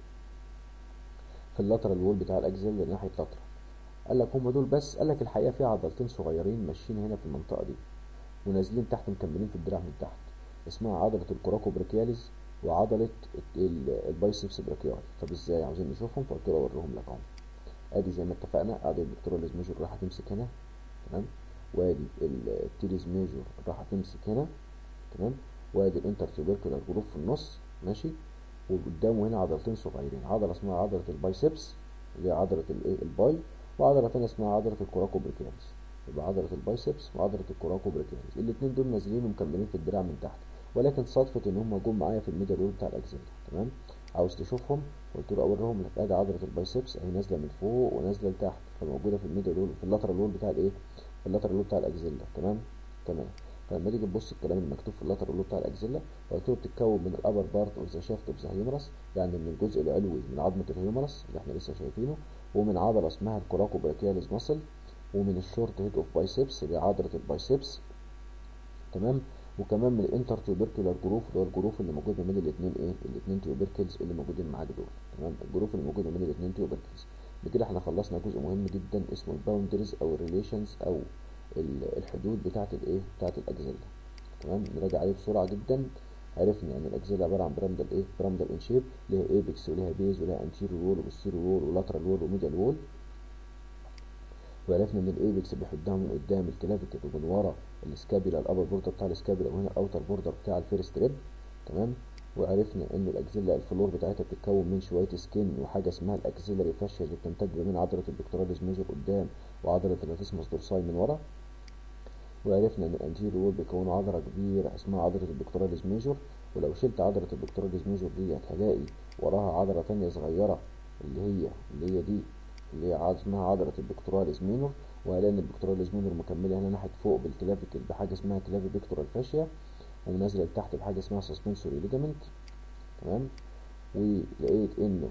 في اللاترال وول بتاع الاجزاء اللي ناحيه لاترال. قال لك هم دول بس؟ قال لك الحقيقه في عضلتين صغيرين ماشيين هنا في المنطقه دي ونازلين تحت مكملين في الدراع من تحت، اسمها عضله الكوراكو بريكياليز وعضله البايسبس براكيال. طب ازاي؟ عاوزين نشوفهم، فقلت له اوريهم لك اهو. ادي زي ما اتفقنا، ادي البكتوراليز ميجور راح تمسك هنا، تمام، وادي التيريز ميجور راح تمسك هنا، تمام، وادي الانتر تيوبركولار جروف في النص، ماشي، وقدامه هنا عضلتين صغيرين، عضله اسمها عضله البايسبس اللي هي عضله الايه الباي، وعضله ثانيه اسمها عضله الكوراكو بريكياليز. يبقى عضله البايسبس وعضله الكوراكو بريكياليز الاثنين دول نازلين ومكملين في الدراع من تحت، ولكن صدفه ان هم جم معايا في الميدل وول بتاع الاكزيلا. تمام. عاوز تشوفهم؟ قلت له اوريهم لك. ادي عضله البايسبس اهي نازله من فوق ونازله لتحت، فموجوده في الميدل وول، في اللاترال وول بتاع الايه، في اللاترال وول بتاع الاكزيلا. تمام تمام. فلما تيجي تبص الكلام المكتوب في اللاترال وول بتاع الاكزيلا، قلت له بتتكون من الابر بارت اوف ذا شافت اوف ذا هيومرس، يعني من الجزء العلوي من عظمه الهيومرس اللي احنا لسه شايفينه، ومن عضله اسمها الكوراكو براكياليز ماسل، ومن الشورت هيد اوف بايسبس اللي هي عضله البايسبس. تمام. وكمان من الانتر تيوبركولار جروف اللي هو الجروف اللي موجود ما بين الاثنين ايه، الاثنين تيوبركلز اللي موجودين معاك دول. تمام. الجروف اللي موجود ما بين الاثنين تيوبركلز. بكده احنا خلصنا جزء مهم جدا اسمه الباوندريز او الريليشنز او الحدود بتاعه الايه، بتاعه الاجزله. تمام. نراجع عليه بسرعه جدا. عرفنا ان الاجزله عباره عن بيراميدال ايه، بيراميدال ان شيب، ليها ايبكس وليها بيز وليها انتيريور وول وبوستيريور وول ولاترال وول وميديال وول. وعرفنا ان الايبكس بيحدها من قدام الكلافيكل ومن ورا السكابيلا، الابر بوردر بتاع السكابيلا، وهنا الاوتر بوردر بتاع الفيرست ريب. تمام. وعرفنا ان الاكزيلا الفلور بتاعتها بتتكون من شويه سكين وحاجه اسمها الاكزيلاري فاشيا اللي بتمتد ما بين عضله البكتوراليز ميجور قدام وعضله اللاتيسموس دورساي من ورا. وعرفنا ان الانتيريور وول بيكونوا عضله كبيره اسمها عضله البكتوراليز ميجور، ولو شلت عضله البكتوراليز ميجور دي هتلاقي وراها عضله تانية صغيره اللي هي دي اللي هي اسمها عضله البكتوراليز مينور، وهلاقي ان البكتوراليز مينور مكمله هنا ناحيه فوق بالكلافيكل بحاجه اسمها كلافي بيكتورال فاشيا، ونازله لتحت بحاجه اسمها سسبنسوري ليجامنت. تمام. ولقيت انه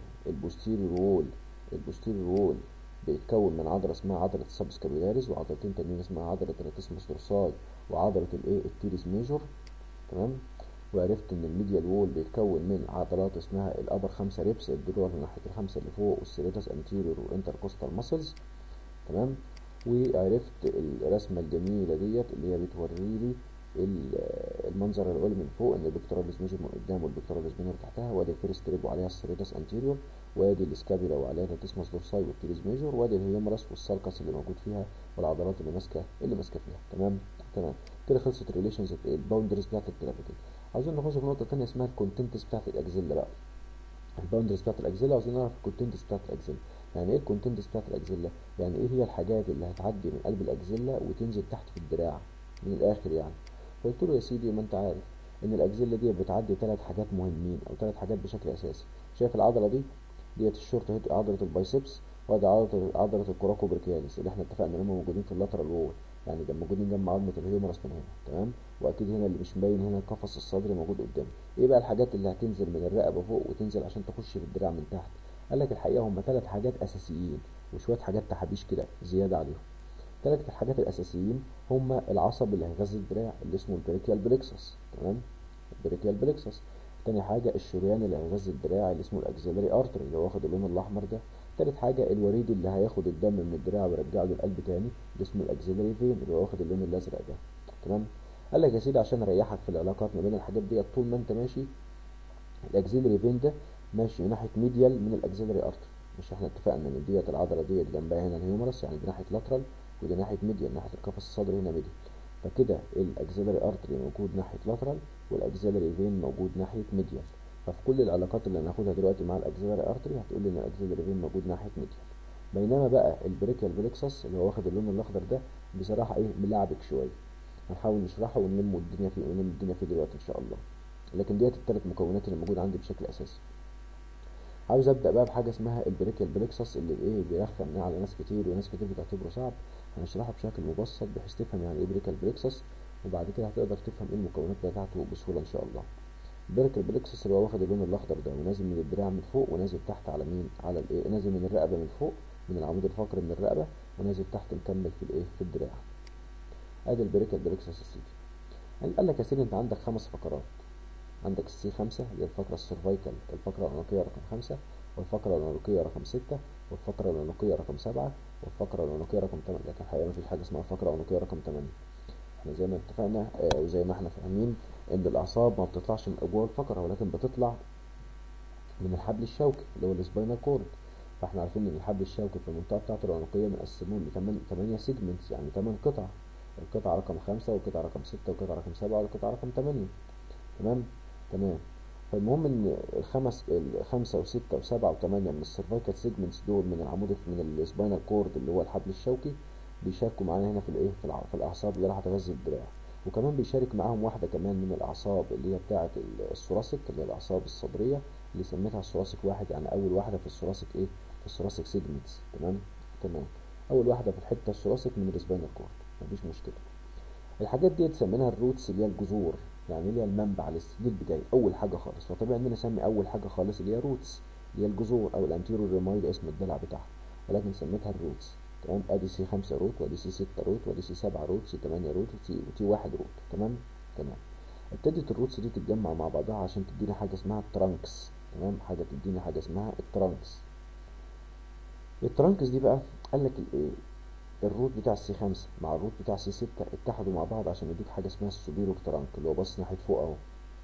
البوستيريور وول بيتكون من عضله اسمها عضله السبسكابيلاريز وعضلتين تانيين اسمها عضله اللاتيسموس دورساي وعضله الايه التيريس ميجور. تمام. وعرفت ان الميديال وول بيتكون من عضلات اسمها الابر 5 ريبس الدروع من ناحيه الخمسه اللي فوق والسيريتاس انتيريور والانتركوستال ماسلز. تمام. وعرفت الرسمه الجميله ديت اللي هي بتوري لي المنظر العلوي من فوق ان البكتوراليز ميجور من قدام والبكتوراليز مينور تحتها، وادي الفيرست ريب وعليها السيريتاس انتيريور، وادي السكابيلا وعليها اللاتيسموس دورساي والتيريز ميجور، وادي الهيومرس والسالكس اللي موجود فيها والعضلات اللي ماسكه فيها. تمام تمام. كده خلصت الريليشنز الباوندريز بتاعت الكلافيكل. عاوزين نخش في نقطه ثانيه اسمها الكونتنتس بتاعت الاكزيلا بقى. الباوندريز بتاعت الاكزيلا عاوزين نعرف الكونتنتس بتاعت الاكزيلا. يعني ايه الكونتنتس بتاعت الاكزيلا؟ يعني ايه هي الحاجات اللي هتعدي من قلب الاكزيلا وتنزل تحت في الدراع من الاخر يعني. قلت له يا سيدي ما انت عارف ان الاكزيلا دي بتعدي ثلاث حاجات مهمين او ثلاث حاجات بشكل اساسي. شايف العضله ديت الشورت هيد عضله البايسبس، وادي عضله الكوراكو بريكياليس اللي احنا اتفقنا ان هم موجودين في اللاترال وول، يعني ده موجودين جنب عظمه الهيومرس من هنا. تمام. واكيد هنا اللي مش مبين هنا القفص الصدري موجود قدام. ايه بقى الحاجات اللي هتنزل من الرقبه فوق وتنزل عشان تخش في الدراع من تحت؟ قال لك الحقيقه هم ثلاث حاجات اساسيين وشويه حاجات تحابيش كده زياده عليهم. ثلاث الحاجات الاساسيين هم العصب اللي هيغذي الدراع اللي اسمه البريكيال بليكسس. تمام. البريكيال بليكسس. تاني حاجه الشريان اللي هيغذي الدراع اللي اسمه الاكزيلاري ارتري اللي هو واخد اللون الاحمر ده. تالت حاجه الوريد اللي هياخد الدم من الدراع ويرجعه للقلب تاني اللي اسمه الاكزيلاري فين اللي هو واخد اللون الازرق ده. تمام. قال لك يا سيدي عشان اريحك في العلاقات ما بين الحاجات دي طول ما انت ماشي، الاكزيلاري فين ده ماشي ناحيه ميديال من الاكزيلاري ارتري. مش احنا اتفقنا ان ديت العضله ديت جنبها هنا الهيومرس، يعني دي ناحيه لاترال ودي ناحيه ميديال ناحيه القفص الصدري هنا ميديال. فكده الاكزيلاري ارتري موجود ناحيه لاترال والاكزيلاري فين موجود ناحيه ميديال. ففي كل العلاقات اللي هناخدها دلوقتي مع الاكزيلاري ارتري هتقول لي ان الاكزيلاري فين موجود ناحيه ميديال. بينما بقى البريكيال بليكسس اللي هو واخد اللون الاخضر ده بصراحه ايه ملعبك شويه، هنحاول نشرحه ونلم الدنيا فيه دلوقتي ان شاء الله. لكن ديت الثلاث مكونات اللي موجوده عندي بشكل اساسي. عاوز ابدا بقى بحاجه اسمها البريكيال بلكسس اللي ايه بيرخم على ناس كتير وناس كتير بتعتبره صعب. هنشرحه بشكل مبسط بحيث تفهم يعني ايه بريكيال بلكسس، وبعد كده هتقدر تفهم ايه المكونات بتاعته بسهوله ان شاء الله. البريكيال بلكسس اللي هو واخد اللون الاخضر ده ونازل من الدراع من فوق ونازل تحت على مين، على الايه، نازل من الرقبه من فوق من العمود الفقري من الرقبه ونازل تحت مكمل في الايه، في الدراع. ادي البريكيال بلكسس يا سيدي. قال لك يا سيدي انت عندك 5 فقرات. عندك السي 5 اللي هي الفقرة السيرفايكال، الفقرة العنقية رقم 5، والفقرة العنقية رقم 6، والفقرة العنقية رقم 7، والفقرة العنقية رقم 8. لكن الحقيقة مفيش حاجة اسمها الفقرة العنقية رقم 8. احنا زي ما اتفقنا وزي ما احنا فاهمين ان الأعصاب ما بتطلعش من جوه الفقرة، ولكن بتطلع من الحبل الشوكي اللي هو السباينال كورد. فاحنا عارفين ان الحبل الشوكي في المنطقة بتاعته العنقية مقسموه ل 8 سيجمنتس، يعني 8 قطع. القطعة رقم 5 والقطعة رقم 6 والقطعة رقم 7 والقطعة رقم 8. تمام. تمام. فالمهم ان الخمسة وستة وسبعة وثمانية من السيرفايكال سيجمنتس دول من العمود من السباينال كورد اللي هو الحبل الشوكي بيشاركوا معانا هنا في الايه، في الاعصاب اللي راح تغذي الدراع. وكمان بيشارك معاهم واحدة كمان من الاعصاب اللي هي بتاعة الثوراسيك اللي هي الاعصاب الصدرية اللي سميتها الثوراسيك واحد، يعني اول واحدة في الثوراسيك ايه، في الثوراسيك سيجمنتس. تمام. تمام. اول واحدة في الحتة الثوراسيك من السباينال كورد، مفيش مشكلة. الحاجات دي تسميناها الروتس اللي هي الجذور، يعني اللي هي المنبع دي البداية أول حاجة خالص. فطبيعي إن أنا أسمي أول حاجة خالص اللي هي روتس اللي هي الجذور أو الأنتيرور ريماي، ده اسم الدلع بتاعها، ولكن سميتها الروتس. تمام. أدي سي 5 روت، وأدي سي 6 روت، وأدي سي 7 روت، سي 8 روت، وتي 1 روت. تمام. تمام. ابتدت الروتس دي تتجمع مع بعضها عشان تدينا حاجة اسمها الترانكس. تمام. تدينا حاجة اسمها الترانكس. الترانكس دي بقى قال لك الايه، الروت بتاع السي 5 مع الروت بتاع سي 6 اتحدوا مع بعض عشان يدوك حاجه اسمها السوبيرور ترانك اللي هو باصص ناحيه فوق اهو.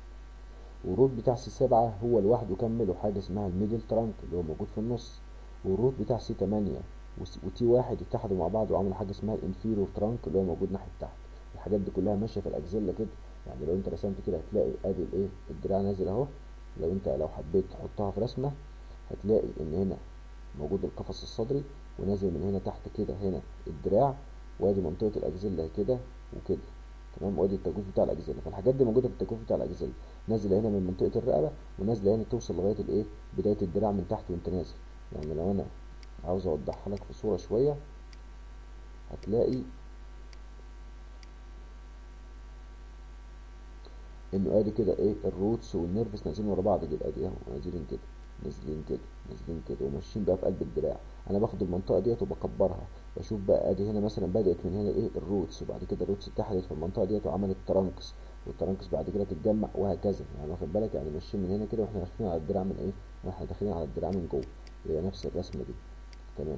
والروت بتاع سي 7 هو لوحده كمل حاجه اسمها الميدل ترانك اللي هو موجود في النص. والروت بتاع سي 8 وتي 1 اتحدوا مع بعض وعملوا حاجه اسمها الانفيرور ترانك اللي هو موجود ناحيه تحت. الحاجات دي كلها ماشيه في الاكزيلا كده، يعني لو انت رسمت كده هتلاقي ادي الايه، الدراع نازل اهو. لو حبيت تحطها في رسمه هتلاقي ان هنا موجود القفص الصدري، ونازل من هنا تحت كده هنا الدراع، وادي منطقة الأجزلة كده وكده. تمام. وادي التجويف بتاع الأجزلة. فالحاجات دي موجودة في التجويف بتاع الأجزلة، نازلة هنا من منطقة الرقبة ونازلة هنا توصل لغاية الايه، بداية الدراع من تحت وانت نازل. يعني لو انا عاوز اوضحها لك في صورة شوية هتلاقي انه ادي كده ايه الروتس والنيرفس نازلين ورا بعض كده، ادي اهو نازلين كده نازلين كده نازلين كده وماشيين بقى في قلب الدراع. انا باخد المنطقه ديت وبكبرها، بشوف بقى ادي هنا مثلا بدات من هنا ايه الروتس، وبعد كده الروتس اتحدت في المنطقه ديت وعملت ترانكس، والترانكس بعد كده تتجمع وهكذا. يعني واخد بالك، يعني ماشيين من هنا كده واحنا داخلين على الدراع من ايه، واحنا داخلين على الدراع من جوه. هي نفس الرسمه دي. تمام.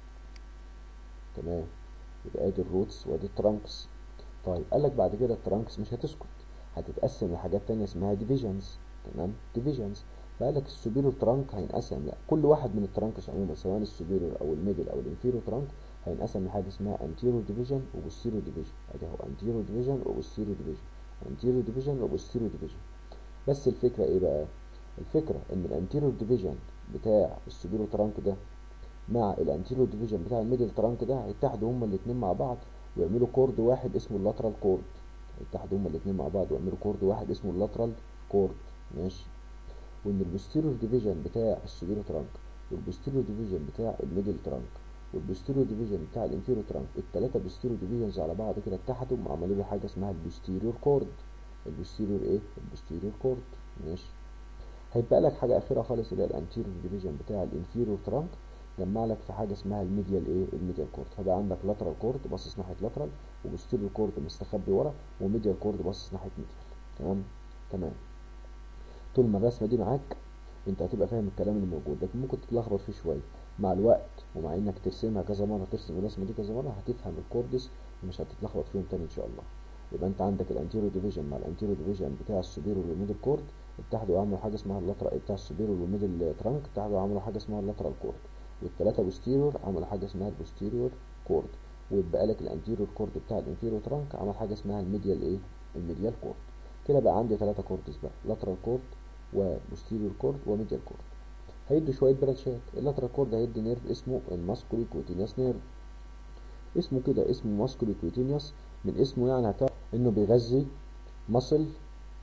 تمام. يبقى ادي الروتس وادي الترانكس. طيب قال لك بعد كده الترانكس مش هتسكت، هتتقسم لحاجات تانية اسمها ديفيجنز. تمام. ديفيجنز. فقال لك السوبيرور ترانك هينقسم، لا كل واحد من الترانكس عموما سواء السوبيرور او الميدل او الانفيرور ترانك هينقسم لحاجه اسمها انتيرور ديفيجن وبوستيرور ديفيجن. ادي اهو انتيرور ديفيجن وبوستيرور ديفيجن، انتيرور ديفيجن وبوستيرور ديفيجن. بس الفكره ايه بقى، الفكره ان الانتيرور ديفيجن بتاع السوبيرور ترانك ده مع الانتيريور ديفيجن بتاع الميدل ترانك ده هيتحدوا هما الاثنين مع بعض ويعملوا كورد واحد اسمه اللاترال كورد. هيتحدوا هما الاثنين مع بعض ويعملوا كورد واحد اسمه اللاترال كورد. ماشي. وان البوستيريور ديفيجن بتاع السوبيريور ترانك والبوستيريور ديفيجن بتاع الميدل ترانك والبوستيريور ديفيجن بتاع الانفيريور ترانك، الثلاثه بوستيريور ديفيجنز على بعض كده اتحدوا وعملوا له حاجه اسمها البوستيريور كورد. البوستيريور ايه، البوستيريور كورد. ماشي. هيبقى لك حاجه اخيره خالص اللي هي الانتيريور ديفيجن بتاع الانفيريور ترانك، جمع لك في حاجه اسمها الميديال ايه، الميديال كورد. فبقى عندك لاترال كورد باصص ناحيه لاترال، وبوستيريور كورد مستخبي ورا، وميديال كورد باصص ناحيه ميديال. تمام. تمام. طول ما الرسمه دي معاك انت هتبقى فاهم الكلام اللي موجود، لكن ممكن تتلخبط فيه شويه مع الوقت، ومع انك ترسمها كذا مره، ترسم الرسمه دي كذا مره هتفهم الكوردس ومش هتتلخبط فيهم تاني ان شاء الله. يبقى انت عندك الانتيريور ديفيجن مع الانتيريور ديفيجن بتاع السوبيريور والميدل كورد اتحدوا وعملوا حاجه اسمها اللاترال بتاع السوبيريور والميدل ترانك اتحدوا وعملوا حاجه اسمها اللاترال كورد، والثلاثه بوستيريور عملوا حاجه اسمها البوستيريور كورد، ويبقى لك الانتيريور كورد بتاع الانفيريور ترانك عمل حاجه اسمها الميديال ايه، الميديال كورد. كده بقى عندي ثلاثه كوردز بقى، لاترال كورد وبوستيريور كورد وميديال كورد. هيدوا شويه برانشات. اللاترال كورد هيدي نيرف اسمه الماسكولي كوتينيوس نيرف، اسمه كده اسمه ماسكولي كوتينيوس، من اسمه يعني هتعرف انه بيغذي مصل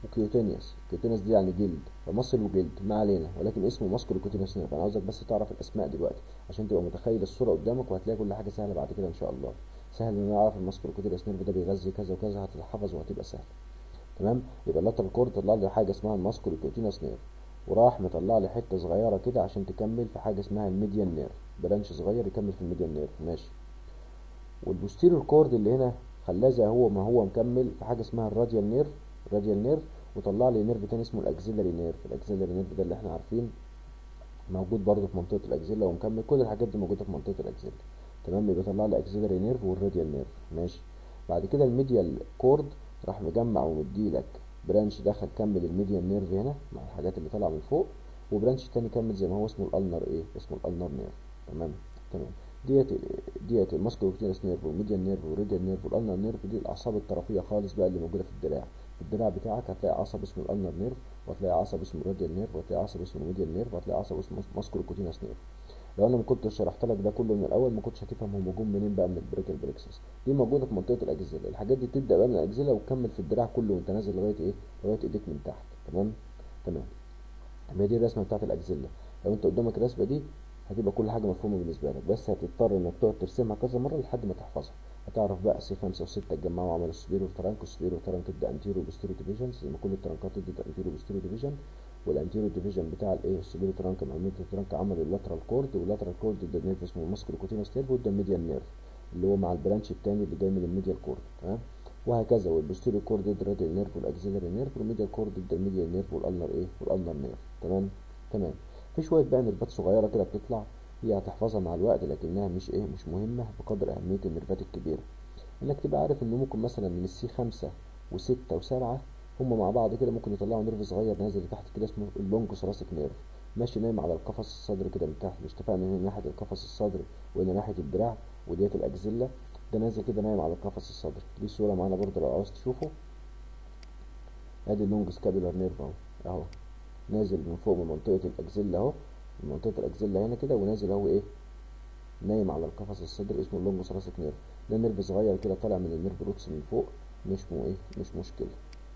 وكيوتينيوس. كيوتينيوس دي يعني جلد، فمصل وجلد ما علينا، ولكن اسمه ماسكولو كيوتينيوس نيرف. انا عاوزك بس تعرف الاسماء دلوقتي عشان تبقى متخيل الصوره قدامك، وهتلاقي كل حاجه سهله بعد كده ان شاء الله. سهل ان انا اعرف الماسكولو كيوتينيوس نيرف ده بيغذي كذا وكذا، هتتحفظ وهتبقى سهل. تمام. يبقى اللاترال كورد طلع لي حاجه اسمها الماسكولو كيوتينيوس نيرف، وراح مطلع لي حته صغيره كده عشان تكمل في حاجه اسمها الميديان نيرف، برانش صغير يكمل في الميديان نيرف. ماشي. والبوستيريور كورد اللي هنا خلاه زي هو ما هو مكمل في حاجه اسمها الراديال نيرف، الراديال نيرف، وطلع لي نيرف تاني اسمه الاكسيلاري نيرف. الاكسيلاري نيرف ده اللي احنا عارفين موجود برضه في منطقه الاكسيلا، ومكمل كل الحاجات دي موجوده في منطقه الاكسيلا. تمام. يبقى طلع لي اكسيلاري نيرف والراديال نيرف. ماشي. بعد كده الميديال كورد راح مجمع ومديلك برانش دخل كمل الميديال نيرف هنا مع الحاجات اللي طالعه من فوق، وبرانش تاني كمل زي ما هو اسمه الالنر ايه، اسمه الالنر نيرف. تمام. تمام. ديت ديت الماسكولوكتينس نيرف والميديان نيرف والراديال نيرف والالنر نيرف، دي الاعصاب الطرفيه خالص بقى اللي موجوده في الدراع. في الدراع بتاعك هتلاقي عصب اسمه الالنر نيرف، وهتلاقي عصب اسمه الراديال نيرف، وهتلاقي عصب اسمه الميديان نيرف، وهتلاقي عصب اسمه ماسكولوكتينس نيرف. لو انا ما كنتش شرحت لك ده كله من الاول ما كنتش هتفهم هم جم منين بقى من البريكال بريكسس. دي موجوده في منطقه الاجزله، الحاجات دي تبدا بقى من الاجزله وتكمل في الدراع كله وانت نازل لغايه ايه، لغايه ايديك من تحت. تمام. تمام. يبقى دي الرسمه بتاعت الاجزله. لو انت قدامك الرسمه دي هتبقى كل حاجه مفهومه بالنسبه لك، بس هتضطر انك تقعد ترسمها كذا مره لحد ما تحفظها. هتعرف بقى سي 5 و6 اتجمعوا وعملوا السوبيريور ترانك، والسوبيريور ترانك ادى انتيرو وبوستيريور ديفيجنز زي ما كل الترانكات ادت انتيرو وبوستيريور ديفيجن، والانتيرو ديفيجن بتاع الايه السوبيريور ترانك مع الميديال ترانك عمل اللاترال كورد، واللاترال كورد ادى نيرف اسمه الماسكولوكوتينوس نيرف، وادى الميديال نيرف اللي هو مع البرانش الثاني اللي جاي من الميديال كورد. تمام. وهكذا. والبوستيريور كورد ادى الراديال نيرف والاكسيلاري نيرف، والميديال كورد ادى الميديال نيرف والالنر ايه، والالنر نيرف. تمام. تمام. في شويه بقى نيرفات صغيره كده بتطلع، هي هتحفظها مع الوقت لكنها مش ايه، مش مهمه بقدر اهميه النيرفات الكبيره. انك تبقى عارف ان ممكن مثلا من السي 5 و6 و7 هم مع بعض كده ممكن يطلعوا نيرف صغير نازل لتحت كده اسمه اللونج ثوراسيك نيرف، ماشي نايم على القفص الصدري كده من تحت. مش اتفقنا ان هنا ناحيه القفص الصدري وهنا ناحيه الدراع وديت الاكزيلا، ده نازل كده نايم على القفص الصدري. دي صوره معانا برضه لو عاوز تشوفه. ادي اللونج سكابيولار نيرف اهو، اهو نازل من فوق من منطقه الاكزيلا اهو، من منطقه الاكزيلا هنا كده، ونازل اهو ايه، نايم على القفص الصدري اسمه اللونج ثوراسيك نيرف. ده نيرف صغير كده طالع من النيرف روتس من فوق، مش مو ايه، مش مشكله.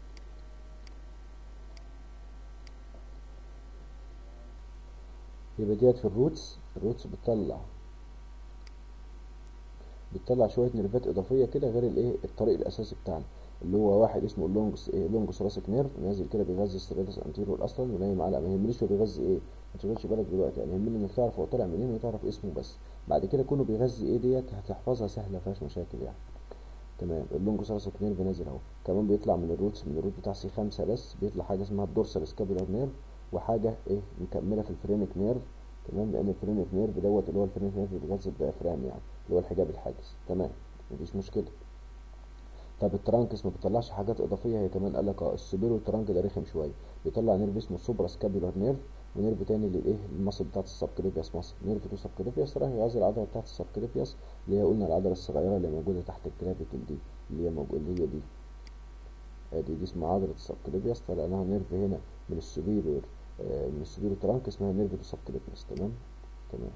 يبقى ديت في الروتس، الروتس بتطلع شويه نيرفات اضافيه كده غير الايه الطريق الاساسي بتاعنا، اللي هو واحد اسمه اللونج ثوراسيك نيرف نازل كده بيغذي السيرفيس انتيريور اصلا ونايم على، ما يهمنيش هو بيغذي ايه، ما تشغلش بالك دلوقتي، يعني يهمني انك تعرف هو طالع منين وتعرف اسمه بس. بعد كده كونه بيغذي ايه ديت هتحفظها سهله ما فيهاش مشاكل يعني. تمام. اللونج ثوراسيك نيرف نازل اهو، كمان بيطلع من الروتس، من الروت بتاع سي 5 بس بيطلع حاجه اسمها الدورسال سكابولار نيرف، وحاجه ايه مكمله في الفرينك نيرف. تمام. لان الفرينك نيرف دوت اللي هو الفرينك نيرف اللي بيغذي الديافرام يعني، اللي هو الحجاب الحاجز. تمام. مفيش مشكله. طب الترانكس ما بيطلعش حاجات اضافيه هي كمان؟ قال لك اه السوبيرو ترانك ده رخم شويه، بيطلع نيرف اسمه سوبرا سكابولار نيرف، ونيرف تاني للايه المصل بتاعت السبكليفياس مصل، نيرف تو سبكليفياس راح يغذي العضله بتاعت السبكليفياس اللي هي قلنا العضله الصغيره اللي موجوده تحت الكلافيكل دي، اللي هي اللي هي دي. دي اسمها عضله السبكليفياس، طلع لها نيرف هنا من السوبيريور، من السوبيرو ترانك اسمها نيرف تو سبكليفياس. تمام. تمام.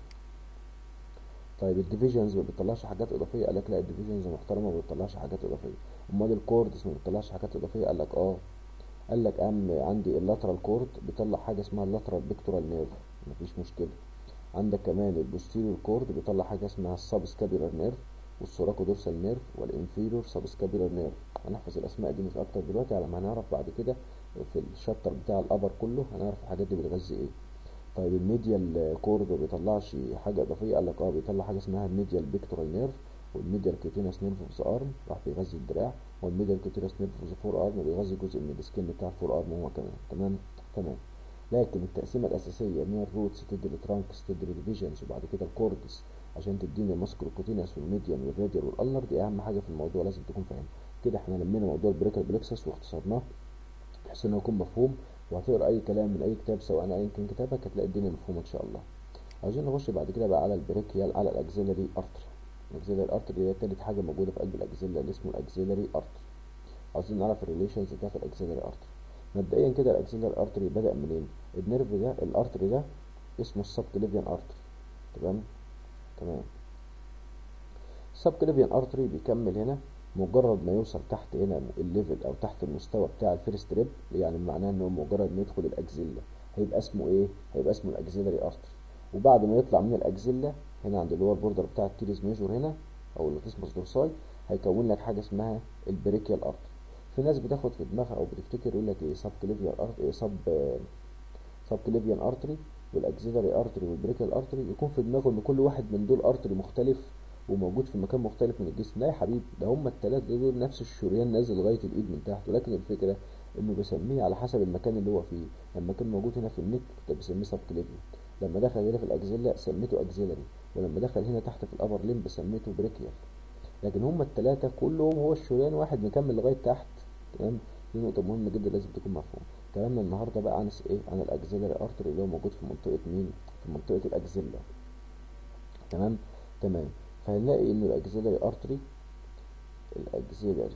طيب الديفيجنز ما بتطلعش حاجات اضافيه؟ قال لك لا الديفيجنز محترمه ما بتطلعش حاجات اضافيه. امال الكوردز ما بتطلعش حاجات اضافيه؟ قال لك اه، قال لك عندي اللاترال كورد بيطلع حاجه اسمها اللاترال بيكتورال نيرف، مفيش مشكله. عندك كمان البوستيريور كورد بيطلع حاجه اسمها السب سكابيولار نيرف، والسوراكو دورسال نيرف، والانفيريور سب سكابيولار نيرف. هنحفظ الاسماء دي مش اكتر دلوقتي، على ما هنعرف بعد كده في الشابتر بتاع الابر كله هنعرف الحاجات دي بتغذي ايه. طيب الميديال كورد ما بيطلعش حاجه اضافيه؟ قال لك اه بيطلع حاجه اسمها الميديال بيكتورال نيرف، والميديال كيوتينس نيرف في ذا ارم راح بيغذي الدراع، والميديال كيوتينس نيرف في ذا فور ارم بيغذي جزء من السكين بتاع الفور ارم هو كمان. تمام. تمام. لكن التقسيمه الاساسيه ان هي الروتس تدي الترانكس تدي الديفيجنز وبعد كده الكوردس عشان تديني الماسكولوكوتينس والميديان والراديال والالنر، دي اهم حاجه في الموضوع لازم تكون فاهم. كده احنا لمينا موضوع البريكال بلكسس واختصرناه بحيث انه يكون مفهوم، وهتقرا اي كلام من اي كتاب سواء ايا كان كتابك هتلاقي الدنيا مفهومه ان شاء الله. عاوزين نخش بعد كده بقى على البريكيال، على الاكسيلاري ارتري. الاكسيلاري ارتري هي تالت حاجه موجوده في قلب الاكسيلا اللي اسمه الاكسيلاري ارتري. عاوزين نعرف الريليشنز بتاعت الاكسيلاري ارتري. مبدئيا كده الاكسيلاري ارتري بدا منين؟ النيرف ده الارتري ده اسمه السبكليفيان ارتري. تمام. تمام. السبكليفيان ارتري بيكمل هنا مجرد ما يوصل تحت هنا الليفل او تحت المستوى بتاع الفيرست ريب، يعني معناه ان هو مجرد ما يدخل الاكزيلا هيبقى اسمه ايه؟ هيبقى اسمه الاكزيلاري ارتري. وبعد ما يطلع من الاكزيلا هنا عند اللور بوردر بتاع التيريس ميجور هنا او اللاتيسموس دورساي، هيكون لك حاجه اسمها البريكيال ارتري. في ناس بتاخد في دماغها او بتفتكر يقول لك ايه سب كليفيال ارتري، سب كليفيان ارتري والاكزيلاري ارتري والبريكال ارتري، يكون في دماغه ان كل واحد من دول ارتري مختلف وموجود في مكان مختلف من الجسم. لا يا حبيبي، ده هما التلاتة دول نفس الشريان نازل لغاية الايد من تحت، ولكن الفكرة انه بيسميه على حسب المكان اللي هو فيه. لما كان موجود هنا في النك كنت بسميه سب كليفيان، لما دخل هنا في الاكزيلا سميته اكزيلاري، ولما دخل هنا تحت في الابر ليمب سميته بريكيال. لكن هما التلاتة كلهم هو الشريان واحد مكمل لغاية تحت. تمام. دي نقطة مهمة جدا لازم تكون مفهومة. كلامنا النهاردة بقى عن ايه؟ عن الاكزيلاري ارتري اللي هو موجود في منطقة مين؟ في منطقة الاكزيلا. تمام. تمام. فهنلاقي ان الاكزيلاري ارتري، الاكزيلاري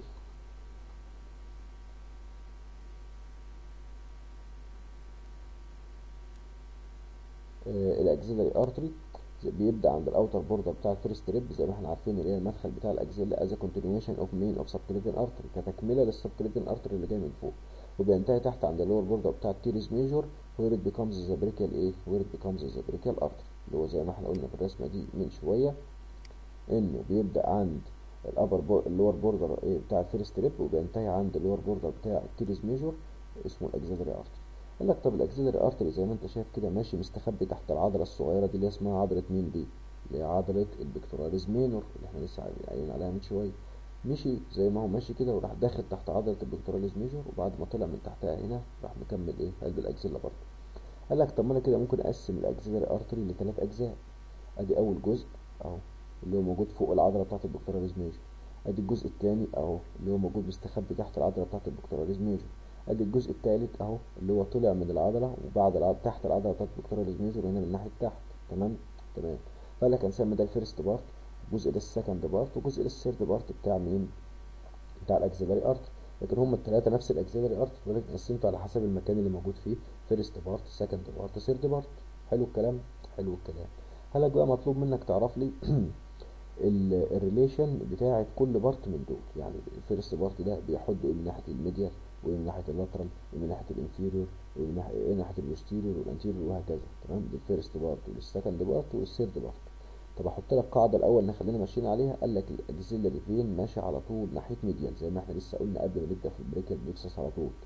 الاكزيلاري ارتري بيبدا عند الاوتر بوردر بتاع الفيرست ريب، زي ما احنا عارفين اللي هي المدخل بتاع الاكزيلا از كونتينيوشن اوف مين اوف سبكليفيان ارتري، كتكمله للسبكليفيان ارتري اللي جاي من فوق، وبينتهي تحت عند اللور بوردر بتاع التيريس ميجور وير ات بيكمز ذا بريكال ايه، وير ات بيكمز ذا بريكال ارتري، اللي هو زي ما احنا قلنا في الرسمه دي من شويه انه بيبدا عند اللور بوردر ايه بتاع الفيرست ريب وبينتهي عند اللور بوردر بتاع التيريس ميجور، اسمه الاكزيلاري ارتري. قال لك طب الاكزيلاري ارتري زي ما انت شايف كده ماشي مستخبي تحت العضله الصغيره دي اللي اسمها عضله مين دي؟ اللي هي عضله البكتوراليز مينور اللي احنا لسه قايلين عليها من شويه. مشي زي ما هو ماشي كده وراح داخل تحت عضله البكتوراليز ميجور، وبعد ما طلع من تحتها هنا راح مكمل ايه قلب الاكزيلا برضه. قال لك طب ما انا كده ممكن اقسم الاكزيلاري ارتري لثلاث اجزاء. ادي اول جزء اهو اللي هو موجود فوق العضله بتاعه البكتوراليز ميجور، ادي الجزء الثاني اهو اللي هو موجود مستخبي تحت العضله بتاعه البكتوراليز ميجور، ادي الجزء الثالث اهو اللي هو طلع من العضله وبعد تحت العضله بتاعه البكتوراليز ميجور هنا من ناحيه تحت. تمام. تمام. فقال لك هنسمي ده الفيرست بارت، جزء ده السكند بارت، وجزء ده الثيرد بارت بتاع مين؟ بتاع الاكسلري ارتر. لكن هم الثلاثه نفس الاكسلري ارتر، ولكن قسمته على حسب المكان اللي موجود فيه، فيرست بارت، سكند بارت، ثيرد بارت. حلو الكلام. حلو الكلام. هلا بقى مطلوب منك تعرف لي الريليشن بتاعه كل بارت من دول. يعني الفيرست بارت ده بيحد ايه من ناحيه الميديال، وايه من ناحيه اللاترال، وايه من ناحيه الانفيريور، وايه من ناحيه البوستيريور والانتيريور وهكذا. تمام. دي الفيرست بارت والسكند بارت والثيرد بارت. طب احط لك قاعده الاول نخلينا ماشيين عليها. قال لك الاكسيلري فين ماشي على طول ناحيه ميديال، زي ما احنا لسه قلنا قبل ما نبدا في البريكال بلكسس على طول.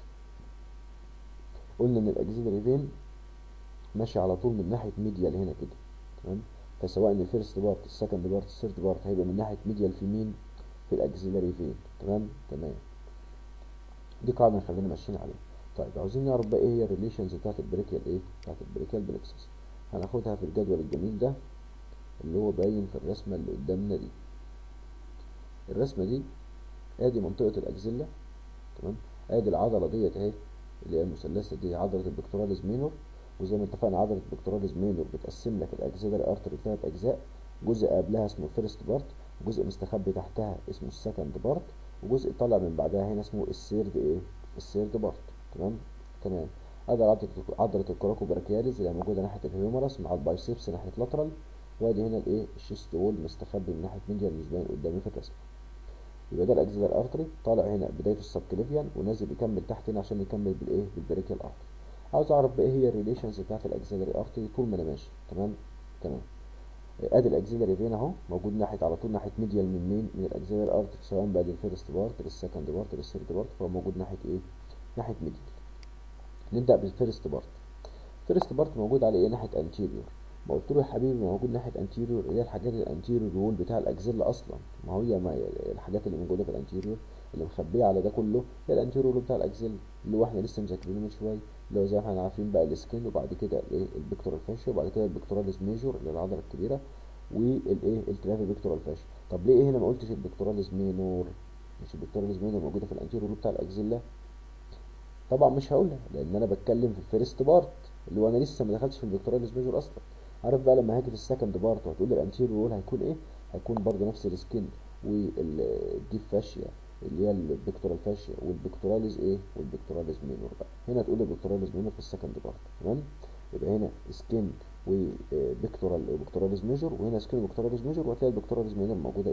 قلنا ان الاكسيلري فين ماشي على طول من ناحيه ميديال هنا كده. تمام. فسواء الفيرست بارت السكند بارت الثيرد بارت هيبقى من ناحيه ميديال في مين؟ في الاكسيلري فين. تمام. تمام. دي قاعده نخلينا ماشيين عليها. طيب عاوزين نعرف بقى ايه هي الريليشنز بتاعت البريكال ايه، بتاعت البريكال بلكسس. هناخدها في الجدول الجميل ده اللي هو باين في الرسمه اللي قدامنا دي. الرسمه دي ادي منطقه الاكسيلا. تمام. ادي العضله ديت اهي اللي هي المثلثه دي عضله البكتوراليز مينور، وزي ما اتفقنا عضله البكتوراليز مينور بتقسم لك الاكسيلري ارتري لثلاث اجزاء، جزء قبلها اسمه الفيرست بارت، وجزء مستخبي تحتها اسمه السكند بارت، وجزء طالع من بعدها هنا اسمه السيرد ايه، السيرد بارت. تمام. تمام. ادي عضله الكوراكو براكياليز اللي موجوده ناحيه الهيومرس مع البايسبس ناحيه لاترال، وادي هنا الايه الشيست وول مستخبي من ناحيه ميديال مش باين قدامي في الرسمه. يبقى ده الاكسيلار ارتري طالع هنا بدايه السبكليفيان ونازل يكمل تحت هنا عشان يكمل بالايه بالبريكال ارتري. عاوز اعرف بقى ايه هي الريليشنز بتاعت الاكسيلاري ارتري طول ما انا ماشي. تمام. تمام. ادي الاكسيلاري فين اهو موجود ناحيه على طول ناحيه ميديال من مين؟ من الاكسيلاري ارتري، سواء بقى للفيرست بارت للسكند بارت للثيرد بارت، فهو موجود ناحيه ايه؟ ناحيه ميديال. نبدا بالفيرست بارت. فيرست بارت موجود على ايه؟ ناحيه انتيريور. ما قلت له يا حبيبي موجود ناحيه انتيريور، اللي هي الحاجات الانتيريور وول بتاع الاكزيلا اصلا. ما هي ما الحاجات اللي موجوده في الانتيريور اللي مخبيه على ده كله هي الانتيريور وول بتاع الاكزيلا، اللي هو احنا لسه مذاكرينه من شويه، اللي هو زي ما احنا عارفين بقى السكين، وبعد كده الايه البيكتورال فاشيا، وبعد كده البيكتوراليز ميجور اللي هي العضله الكبيره، والايه الترافي بيكتورال فاشيا. طب ليه هنا ما قلتش البيكتوراليز مينور؟ مش البيكتوراليز مينور موجوده في الانتيريور وول بتاع الاكزيلا؟ طبعا مش هقولها لان انا بتكلم في الفيرست بارت اللي هو انا لسه ما دخلتش في البكتوراليز ميجور اصلا. عارف بقى لما هاجي في السكند بارت وهتقول لي الانتيريور وول هيكون ايه؟ هيكون برضه نفس السكين والديب فاشيا اللي هي البكتورال فاشيا والبكتوراليز ايه والبكتوراليز مينور. بقى هنا تقول لي البكتوراليز مينور في السكند بارت. تمام. يبقى هنا سكين وبكتوراليز ميجور، وهنا سكين وبكتوراليز ميجور، وهتلاقي البكتوراليز مينور موجوده ايه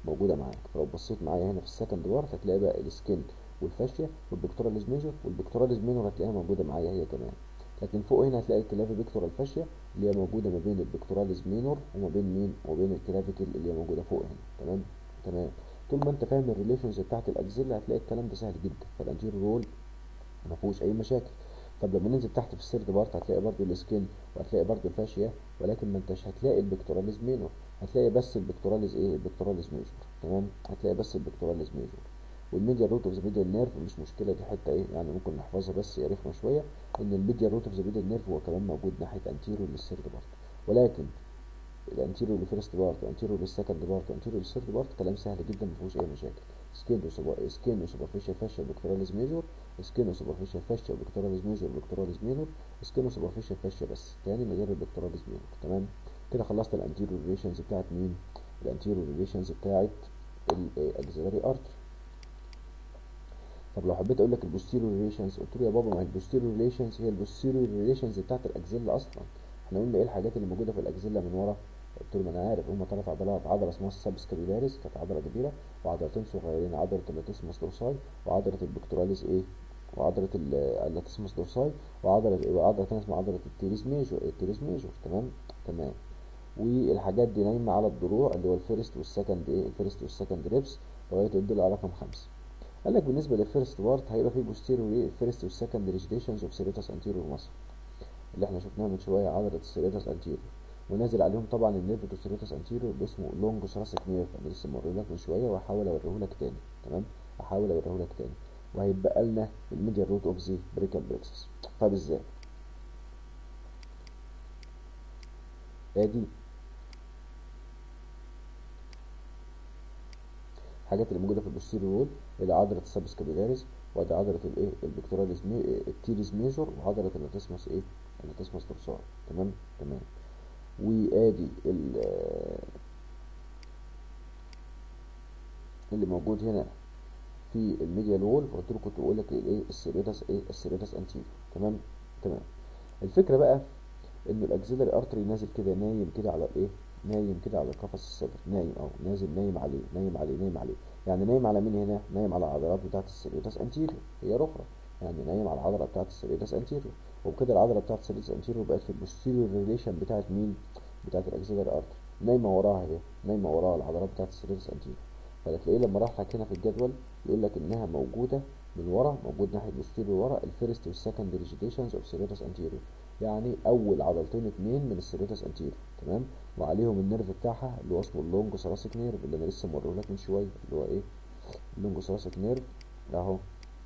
موجوده معاك. فلو بصيت معايا هنا في السكند بارت هتلاقي بقى السكين والفاشيا والبكتوراليز ميجور، والبكتوراليز مينور هتلاقيها موجوده معايا هي كمان. لكن فوق هنا هتلاقي الكلافي بيكتورال فاشيا اللي هي موجوده ما بين البكتوراليز مينور وما بين مين، وبين الكلافيكل اللي هي موجوده فوق هنا. تمام تمام. طول ما انت فاهم الريليشنز بتاعت الاكزيلا هتلاقي الكلام ده سهل جدا. فالانتيريور رول ما فيهوش اي مشاكل. طب لما ننزل تحت في السيرد بارت هتلاقي برضو السكين وهتلاقي برضو الفاشيا، ولكن ما انتش هتلاقي البكتوراليز مينور، هتلاقي بس البكتوراليز ايه، البكتوراليز ميجور. تمام، هتلاقي بس البكتوراليز ميجور. والميديال روت اوف ذا ميديال نيرف مش مشكله، دي حته ايه يعني ممكن نحفظها بس هي رخمه شويه، ان الميديال روت اوف ذا ميديال نيرف هو كمان موجود ناحيه انتيريور للسيرد بارت. ولكن الانتيريور للفيرست بارت وانتيريور للسكند بارت وانتيريور للثيرد بارت كلام سهل جدا ما فيهوش اي مشاكل. سكين وسوبرفيشال فاشيا بكتوراليز ميجور، سكين وسوبرفيشال فاشيا بكتوراليز ميجور بكتوراليز مينور، سكين وسوبرفيشال فاشيا بس تاني من غير البكتوراليز مينور. تمام كده خلصت الانتيريور ريليشنز بتاعت مين، الانتيريور ريليشنز بتاعت الاكسلري ارتري. طب لو حبيت اقول لك البوستيريور ريليشنز، قلت له يا بابا ما هي البوستيريور ريليشنز هي البوستيريور ريليشنز بتاعت الاكزيلا اصلا. احنا قلنا ايه الحاجات اللي موجوده في الاكزيلا من ورا؟ قلت له ما انا عارف هما 3 عضلات، عضله اسمها السبسكابيلاريس كانت عضله كبيره، وعضلتين صغيرين عضله اللاتيسموس دورساي وعضله البكتوراليس ايه، وعضله اللاتيسموس دورساي، وعضله ثانيه اسمها عضله التيريس ميجور، التيريس ميجور. تمام تمام. والحاجات دي نايمه على الضلوع اللي هو الفيرست والسكند ايه، الفيرست والسكند ريبس لغايه الضلع رقم 5. قال لك بالنسبه للفيرست بارت هيبقى فيه بوستيريور ايه، الفيرست والسكند ريجيتيشنز اوف سيريتاس انتيريور ماسل اللي احنا شفناها من شويه، عضله السيريتاس انتيريور، ونازل عليهم طبعا النيرف تو سيريتاس انتيريور اللي اسمه لونج ثراسيك نيرف، انا لسه موريه لك من شويه وهحاول اوريه لك تاني. تمام، هحاول اوريه لك تاني. وهيبقى لنا الميديال روت اوف ذا بريكال بريكسس. طب ازاي؟ ادي الحاجات اللي موجوده في البوستيريور وول، اللي عضله السبسكابيلاريس، وادي عضله الايه، البكتوراليس التيريس ميجور، وعضله اللاتيسموس ايه، اللاتيسموس دورسال. تمام تمام. وادي اللي موجود هنا في الميديال وول، فقلت له كنت بقول لك الايه، السيريتاس ايه، السيريتاس انتيريور. تمام تمام. الفكره بقى انه الاكسيلري ارتري نازل كده، نايم كده على الايه، نايم كده على قفص الصدر، نايم او نازل نايم عليه، نايم عليه، نايم عليه. يعني نايم على مين هنا؟ نايم على العضلات بتاعه السيريتاس انتيريور هي الاخرى، يعني نايم على العضله بتاعه السيريتاس انتيريور. وبكده العضله بتاعه السيريتاس انتيريور بقت في البوستيريور ريليشن بتاعه مين، بتاعه الاكسيلري ارتري، نايمه وراها اهي، نايمه وراها العضلات بتاعه السيريتاس انتيريور. فتلاقيه لما راح لك هنا في الجدول يقول لك انها موجوده من ورا، موجود ناحيه البوستيريور ورا الفيرست والسكند ريجيتيشنز اوف سيريتاس انتيريور، يعني اول عضلتين اتنين من السيريتاس انتيريور. تمام، وعليهم النيرف بتاعها اللي هو اسمه اللونج ثراسيك نيرف اللي انا لسه موريه لك من شويه، اللي هو ايه، اللونج ثراسيك نيرف اهو،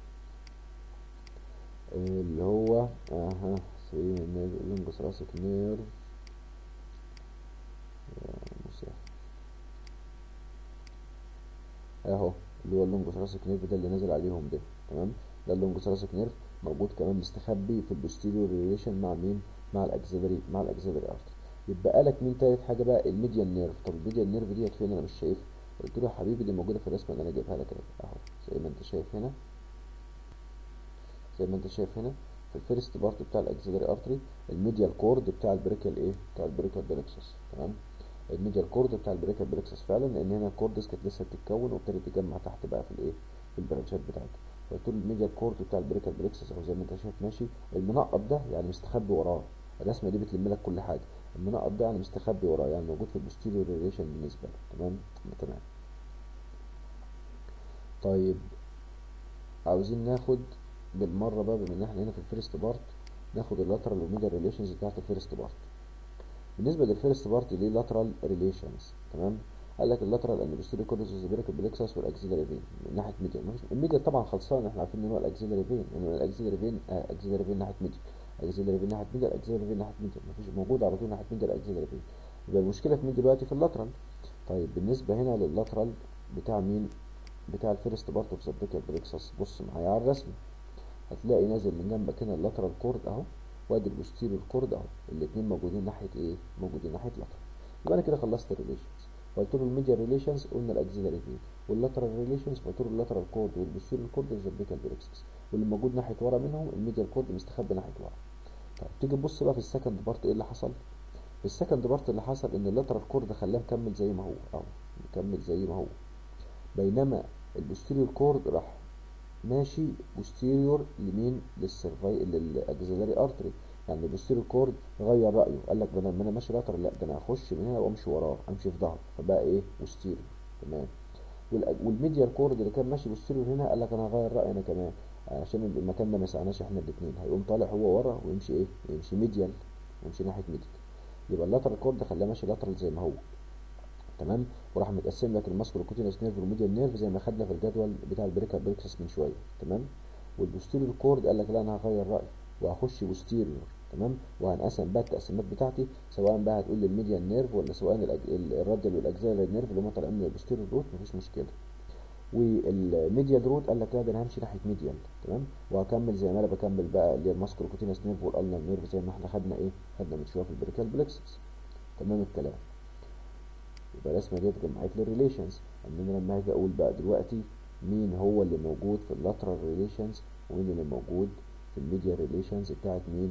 اللي هو اللونج ثراسيك نيرف اهو، اللي هو اللونج ثراسيك نيرف ده اللي نازل عليهم ده. تمام، ده اللونج ثراسيك نيرف موجود كمان مستخبي في البوستيريور ريليشن مع مين، مع الاكسلري، مع الاكسلري ارتري. يبقى لك مين تالت حاجه بقى، الميديان نيرف. طب الميديان نيرف ديت فين، انا مش شايفها. قلت له يا حبيبي دي موجوده في الرسمه اللي انا جايبها لك اهو، زي ما انت شايف هنا، زي ما انت شايف هنا في الفيرست بارت بتاع الاكسلري ارتري، الميديال كورد بتاع البريكال ايه، بتاع البريكال بريكسس. تمام، الميديال كورد بتاع البريكال بريكسس فعلا، لان هنا الكوردس كانت لسه بتتكون وابتدت تتجمع تحت بقى في الايه، في البرانشات بتاعتها. فقلت له الميديال كورد بتاع البريكال بريكسس اهو زي ما انت شايف ماشي، المنقط ده يعني مستخبي وراه، الرسمه دي بتلم لك كل حاجه، المنقط ده يعني مستخبي وراه، يعني موجود في البوستيريور ريليشن بالنسبه له. تمام تمام. طيب عاوزين ناخد بالمره بقى، بما ان احنا هنا في الفيرست بارت، ناخد اللاترال والميديال ريليشنز بتاعت الفيرست بارت. بالنسبه للفيرست بارت ليه لاترال ريليشنز. تمام، قال لك اللاترال ان بوستيريور كوردس والبريكال بلكسس والاكسيلاري فين من ناحيه ميديال، مفيش الميديال طبعا خلصان، احنا عارفين ان هو الاكسيلاري فين، ان الاكسيلاري فين اكسيلاري فين ناحيه ميديال، اكسيلاري فين ناحيه ميديال، اكسيلاري فين ناحيه ميديال، مفيش موجود على طول ناحيه ميديال اكسيلاري فين. يبقى المشكله في مين دلوقتي، في اللاترال. طيب بالنسبه هنا لللاترال بتاع مين، بتاع الفيرست بارت اوف ذا بريكال بلكسس، بص معايا على الرسمه، هتلاقي نازل من جنبك هنا اللاترال كورد اهو، وادي البوستيريور كورد اهو، الاثنين موجودين ناحيه ايه، موجودين ناحيه لاترال. يبقى انا كده خلصت الريليشنز. فقلت له الميديال ريليشنز قلنا الاكسيلاري فين، واللاترال ريليشنز فقلت له اللاترال كورد والبوستيريور كورد والزبريكال بريكسس، واللي موجود ناحيه ورا منهم الميديال كورد مستخبي ناحيه ورا. طيب تيجي تبص بقى في السكند بارت ايه اللي حصل. في السكند بارت اللي حصل ان اللاترال كورد خلاه مكمل زي ما هو اهو، مكمل زي ما هو، بينما البوستيريور كورد راح ماشي بوستيريور لمين؟ للاكسلري ارتري. يعني البوستيريور كورد غير رايه، قال لك بدل ما انا ماشي لاترال لا، ده انا هخش من هنا وامشي وراه، امشي في ظهره، فبقى ايه؟ بوستيريور. تمام. والميديال كورد اللي كان ماشي بوستيريور هنا قال لك انا هغير رايي انا كمان، عشان المكان ده ما يسعناش احنا الاثنين، هيقوم طالع هو ورا ويمشي ايه؟ يمشي ميديال، ويمشي ناحيه ميديال. يبقى اللاترال كورد خلاه ماشي لاترال زي ما هو. تمام. وراح متقسم لك الماسكولو كوتينوس نيرف والميديال نيرف زي ما خدنا في الجدول بتاع البريكا بريكسس من شويه. تمام. والبوستيريور كورد قال لك لا، انا هغير رايي وهخش بوستيريور. تمام. وهنقسم بقى التقسيمات بتاعتي، سواء بقى هتقول لي الميديال نيرف ولا سواء الراديال والاكزيلاري نيرف اللي هم طالعين من البوستيريور روت، مفيش مشكله. والميديال روت قال لك لا، ده انا همشي ناحيه ميديال. تمام. وهكمل زي ما انا بكمل بقى اللي هي الماسكولو كوتينوس نيرف والالنر نيرف زي ما احنا خدنا ايه؟ خدنا من شويه في البريكال بلكسس. تمام الكلام. يبقى الرسمه ديت جمعت لي الريليشنز. ان انا لما هاجي اقول بقى دلوقتي مين هو اللي موجود في اللاترال ريليشنز ومين اللي موجود في الميديال ريليشنز بتاعت مين؟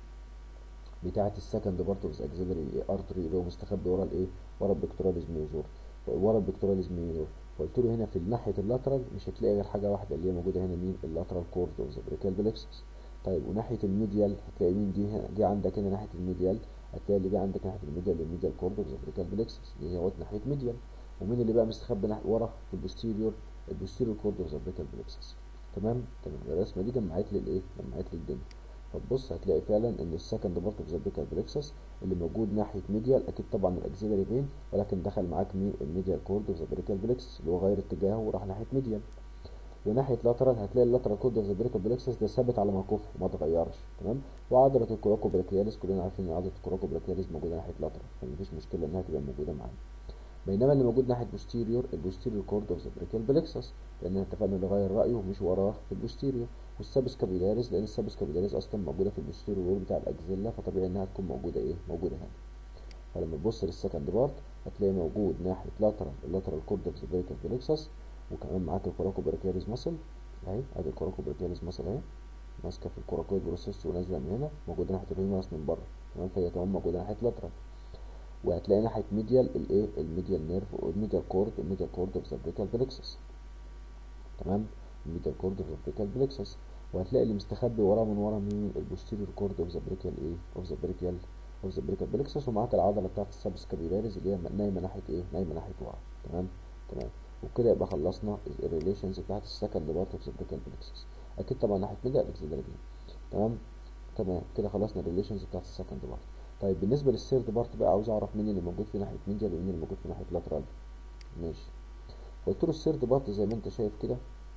بتاعت السكند بارت اوف اكسلري ارتري اللي هو مستخبي ورا الايه؟ ورا البكتوراليز ميجور. ورا البكتوراليز ميجور. فقلت له هنا في ناحيه اللاترال مش هتلاقي غير حاجه واحده اللي هي موجوده هنا، مين؟ اللاترال كورد اوف ذا بريكال بلكسس. طيب وناحيه الميديال هتلاقي مين؟ جه عندك هنا ناحيه الميديال، هتلاقي اللي جه عندك ناحيه الميديال الميديال كورد اوف ذا بريكال بلكسس اللي هي ناحيه ميديال. ومين اللي بقى مستخبي ورا في البوستيريور؟ البوستيريور كورد اوف ذا بريكال بلكسس. تمام. تمام. الرسمه دي جمعت لي الايه؟ جمعت لي الدنيا. فتبص هتلاقي فعلا ان السكند بارت اوف ذا بريكال بلكسس اللي موجود ناحيه ميديال اكيد طبعا الاكسيلري فين، ولكن دخل معاك مين؟ الميديال كورد اوف ذا بريكال بلكسس اللي هو غير اتجاهه وراح ناحيه ميديال. وناحيه لاترال هتلاقي اللاترال كورد اوف ذا بريكال بلكسس ده ثابت على موقفه ما اتغيرش. تمام. وعضله الكوراكو براكياليس كلنا عارفين ان عضله الكوراكو براكياليس موجوده ناحيه لاترال، فمفيش مشكله انها تبقى موجوده معانا. بينما اللي موجود ناحيه بوستيريور البوستيريور كورد اوف ذا بريكال بلكسس، لان اتفقنا اللي غير رايه ومش وراه في البوستيريور. والسابس كابيلاريز لان السابس كابيلاريز اصلا موجوده في البوستيريور وول بتاع الاكزيلا، فطبيعي انها تكون موجوده ايه؟ موجوده هنا. فلما تبص للسكند بارت هتلاقي موجود ناحيه لاترال اللاترال كورد اوف ذا بريكال بلكسس، وكمان معاك الكوراكو براكياليز ماسل اهي. ادي الكوراكو براكياليز ماسل اهي ماسكه في الكوراكويد بروسيس ونازله من هنا، موجوده ناحيه الهيومرس من بره. تمام. فهي كمان موجوده ناحيه لاترال. وهتلاقي ناحيه ميديال الايه؟ الميديال نيرف والميديال كورد، الميديال كورد اوف ذا بريكال بلكسس. تمام. الميديال كورد اوف ذا بريكال بلكسس. وهتلاقي اللي مستخبي وراه من ورا مين؟ البوستيريور كورد اوف ذا بريكال ايه؟ اوف ذا بريكال اوف ذا بريكال بلكسس. ومعاك العضله بتاعت السبس كابيلاريز اللي هي نايمه ناحيه ايه؟ نايمه ناحيه ورا. تمام. تمام. وبكده يبقى خلصنا الريليشنز بتاعت السكند بارت اوف ذا بريكال بلكسس. اكيد طبعا ناحيه ميديال اكسلري. تمام. تمام. كده خلصنا الريليشنز بتاعت السكند بارت. طيب بالنسبه للثيرد بارت بقى عاوز اعرف مين اللي موجود في ناحيه ميديال ومين اللي موجود في ناحيه لاترال. ماشي. قلت له الثيرد بارت زي ما انت شايف كده،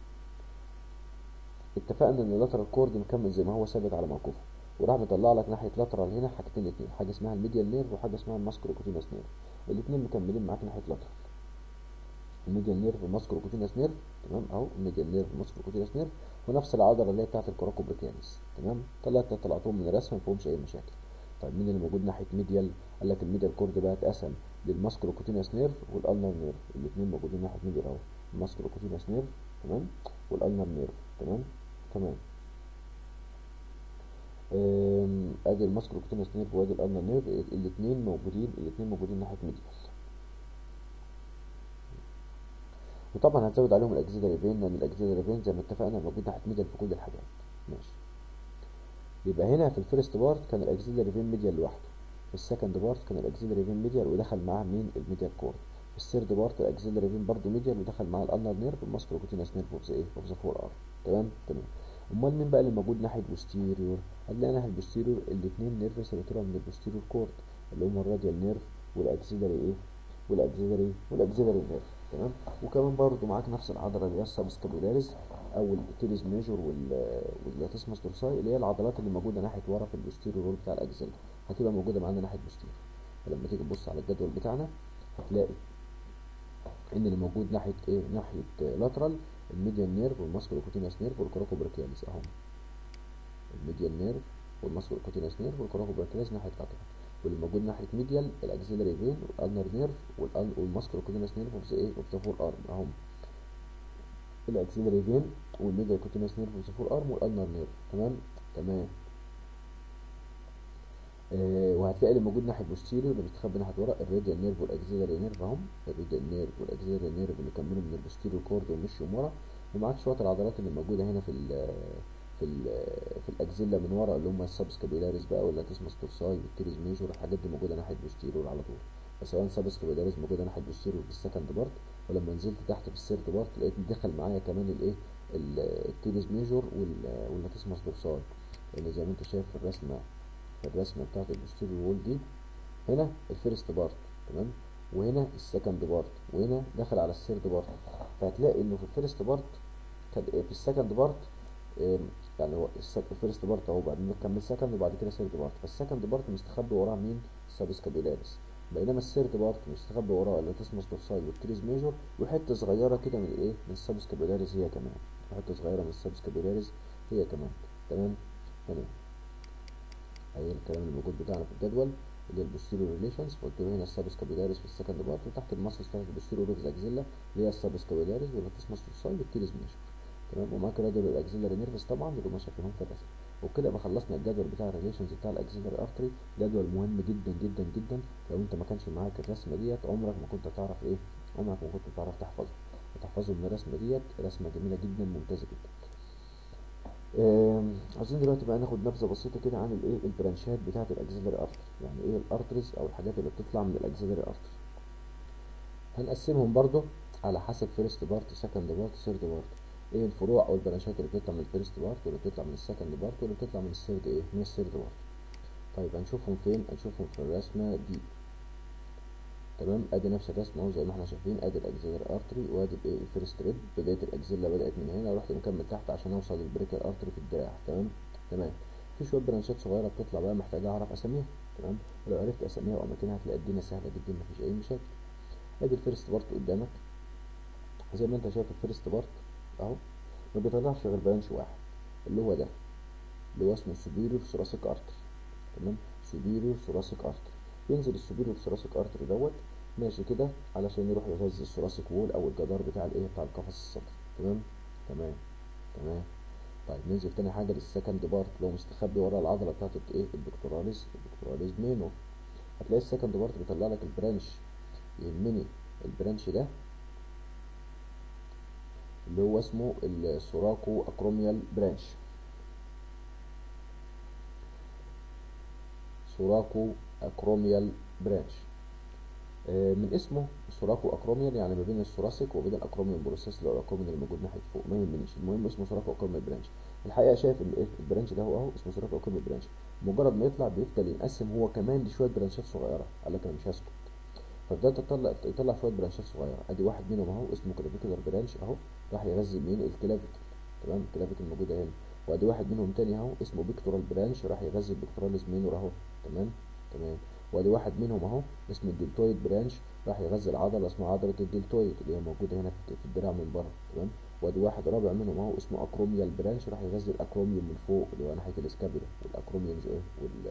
اتفقنا ان اللاترال كورد مكمل زي ما هو ثابت على موقفه، وراح مطلع لك ناحيه لاترال هنا حاجتين اتنين، حاجه اسمها الميديال نيرف وحاجه اسمها الماسكولو كوتينوس نيرف. الاثنين مكملين معاك ناحيه لاترال. الميديال نيرف والماسكولو كوتينوس نيرف. تمام اهو الميديال نيرف والماسكولو كوتينوس نيرف ونفس العضله اللي هي بتاعت الكوراكو بريكاليس. تمام. ثلاثه طلعتهم من الرسم ما فيهمش اي مشاكل. طيب مين اللي موجود ناحيه ميديال؟ قال لك الميديال كورد بقى اتقسم للماسكولو كوتينوس نيرف والالنر نيرف. الاثنين موجودين ناحيه ميديال اهو، الماسكولو كوتينوس نيرف. تمام. والالنر نيرف. تمام. تمام. ادي الماسكولو كوتينوس نيرف وادي الالنر نيرف، الاثنين موجودين ناحيه ميديال. وطبعا هتزود عليهم الاكسيلري فين، لان الاكسيلري فين زي ما اتفقنا موجود ناحيه ميديال في كل الحاجات. ماشي. يبقى هنا في الفيرست بارت كان الاكسيلري فين ميديال لوحده، في السكند بارت كان الاكسيلري فين ميديال ودخل معاه مين؟ الميديال كورد. في الثيرد بارت الاكسيلري فين برضه ميديال ودخل معاه الالنر نيرف والماسكولو كوتينوس نيرف اوف ذا ايه؟ اوف ذا فور ار. تمام. تمام. امال مين بقى اللي موجود ناحيه البوستيريور؟ هتلاقي ناحيه البوستيريور الاثنين نيرفس اللي طلعوا من البوستيريور كورد اللي هم الراديال نيرف والاكسيلري ايه؟ والاكسيلري نيرف. تمام. وكمان برضه معاك نفس العضله اللي هي السبسكابولاريز او التيريز ميجور واللاتيسموس دورساي اللي هي العضلات اللي موجوده ناحيه ورا في البوستيريور رول بتاع الاكسيلا، هتبقى موجوده معانا ناحيه البوستيريور. فلما تيجي تبص على الجدول بتاعنا هتلاقي ان اللي موجود ناحيه ايه؟ ناحيه لاترال الميديال نيرف والماسكولو كوتينوس نيرف والكوراكو براكياليس اهم. الميديال نيرف والماسكولو كوتينوس نيرف والكوراكو براكياليس ناحيه لاترال. واللي موجود ناحيه ميديال الاكسيلري فين والالنر نيرف والماسكولو كوتينوس نيرف اوف ذا ايه؟ اوف ذا فور ارم اهم. الاكسيلري فين والميديال كوتينوس نيرف اوف ذا فور ارم والالنر نيرف. تمام. تمام. وهتلاقي اللي موجود ناحيه البوستيريور اللي بيستخبي ناحيه ورا الراديال نيرف والاكسيلاري نيرف اهم، الراديال نيرف والاكسيلاري نيرف اللي كملوا من البوستيريور كورد ومشوا ورا، ومعاك شويه العضلات اللي موجوده هنا في ال في الاكزيلا من ورا اللي هم السبسكابيلاريس بقى واللاتيسمس دورساي والتيريز ميجور، الحاجات دي موجوده ناحيه البوستيريور على طول. فسواء سبسكابيلاريس موجوده ناحيه البوستيريور في السكند بارت، ولما نزلت تحت في السيرد بارت لقيت دخل معايا كمان الايه التيريز ميجور واللاتيسمس دورساي، لان زي ما انت شايف في الرسمه بتاعت البوستيريور وول دي هنا الفيرست بارت تمام، وهنا السكند بارت، وهنا دخل على السيرد بارت. فهتلاقي انه في الفيرست بارت في السكند بارت يعني هو الفيرست بارت اهو، بعدين نكمل سكند وبعد كده سيرد بارت، فالسكند بارت مستخبي وراه مين؟ السبسكابيلاريس، بينما السيرد بارت مستخبي وراه اللاتيسمس دورساي والتريز ميجور، وحته صغيره كده من الايه؟ من السبسكابيلاريس هي كمان، حته صغيره من السبسكابيلاريس هي كمان. تمام تمام. اهي الكلام الموجود بتاعنا في الجدول اللي هي البوستيريور ريليشنز، فقلت له هنا السبسكابيلاريس في السكند بارت، وتحت الماسلز بتاعت البوستيريور ريفز اكزيلا اللي هي السبسكابيلاريس واللاتيسمس دورساي والتريز ميجور. تمام. ومعاك راديال الاكسيلاري نيرفز طبعا اللي هم شايفينهم في الرسم. وبكده يبقى خلصنا الجدول بتاع الريليشنز بتاع الاكسيلاري ارتري، جدول مهم جدا جدا جدا. لو انت ما كانش معاك الرسمه ديت عمرك ما كنت هتعرف ايه، عمرك ما كنت هتعرف تحفظه. هتحفظه من الرسمه ديت، رسمه جميله جدا ممتازه جدا. عايزين دلوقتي بقى ناخد نبذه بسيطه كده عن الايه البرانشات بتاعه الاكسيلاري ارتري، يعني ايه الارتريز او الحاجات اللي بتطلع من الاكسيلاري ارتري. هنقسمهم برضو على حسب فيرست بارت سكند بارت سيرد بارت، ايه الفروع او البرانشات اللي بتطلع من الفيرست بارت واللي بتطلع من السكند بارت واللي بتطلع من السيرد ايه من السيرد بارت. طيب هنشوفهم فين؟ هنشوفهم في الرسمه دي. تمام. ادي نفس الرسمه اهو زي ما احنا شايفين، ادي الاكسيلاري ارتري وادي الايه الفيرست ريب، بدايه الاكسيلا بدات من هنا ورحت مكمل تحت عشان اوصل للبريكال ارتري في الدراع. تمام تمام. في شويه برانشات صغيره بتطلع بقى محتاج اعرف اساميها. تمام. ولو عرفت اساميها واماكنها هتلاقي الدنيا سهله جدا مفيش اي مشاكل. ادي الفيرست بارت قدامك زي ما انت شايف، الفيرست بارت اهو ما بيطلعش غير برانش واحد اللي هو ده، اللي هو اسمه سوبيريور ثوراسيك ارتري. تمام. سوبيريور ثوراسيك ارتري. ينزل السوبيريور ثوراسيك ارتري دوت ماشي كده علشان يروح يغذي الثوراسيك وول او الجدار بتاع الايه بتاع القفص الصدري. تمام تمام تمام. طيب ننزل تاني حاجه للسكند بارت اللي هو مستخبي ورا العضله بتاعت ايه البكتوراليز مينو. هتلاقي السكند بارت بيطلع لك البرانش يهمني، البرانش ده اللي هو اسمه السوراكو اكروميال برانش. سوراكو اكروميال برانش من اسمه سوراكو اكروميال يعني ما بين الثوراسيك وبين الاكروميال بروسيس اللي هو الاكروميال اللي موجود ناحيه فوق، ما يهمنيش، المهم اسمه سوراكو اكروميال برانش. الحقيقه شايف البرانش ده هو اهو اسمه سوراكو اكروميال برانش، مجرد ما يطلع بيفضل ينقسم هو كمان لشويه برانشات صغيره. قال لك انا مش هسكت، فبدأ يطلع شويه برانشات صغيره. ادي واحد منهم اهو اسمه كلافيكولار برانش اهو، راح يغذي مين؟ الكلافيكل. تمام. الكلافيكل موجوده هنا. وادي واحد منهم تاني اهو اسمه بيكتورال برانش، راح يغذي البيكتوراليس مينور اهو. تمام تمام. وادي واحد منهم اهو اسمه الدلتويد برانش، راح يغذي العضله اسمها عضله الدلتويد اللي هي موجوده هنا في الدراع من بره. تمام. وادي واحد رابع منهم اهو اسمه اكروميال برانش، راح يغذي الاكروميوم من فوق اللي هو ناحيه الاسكابولا، والاكروميومز ايه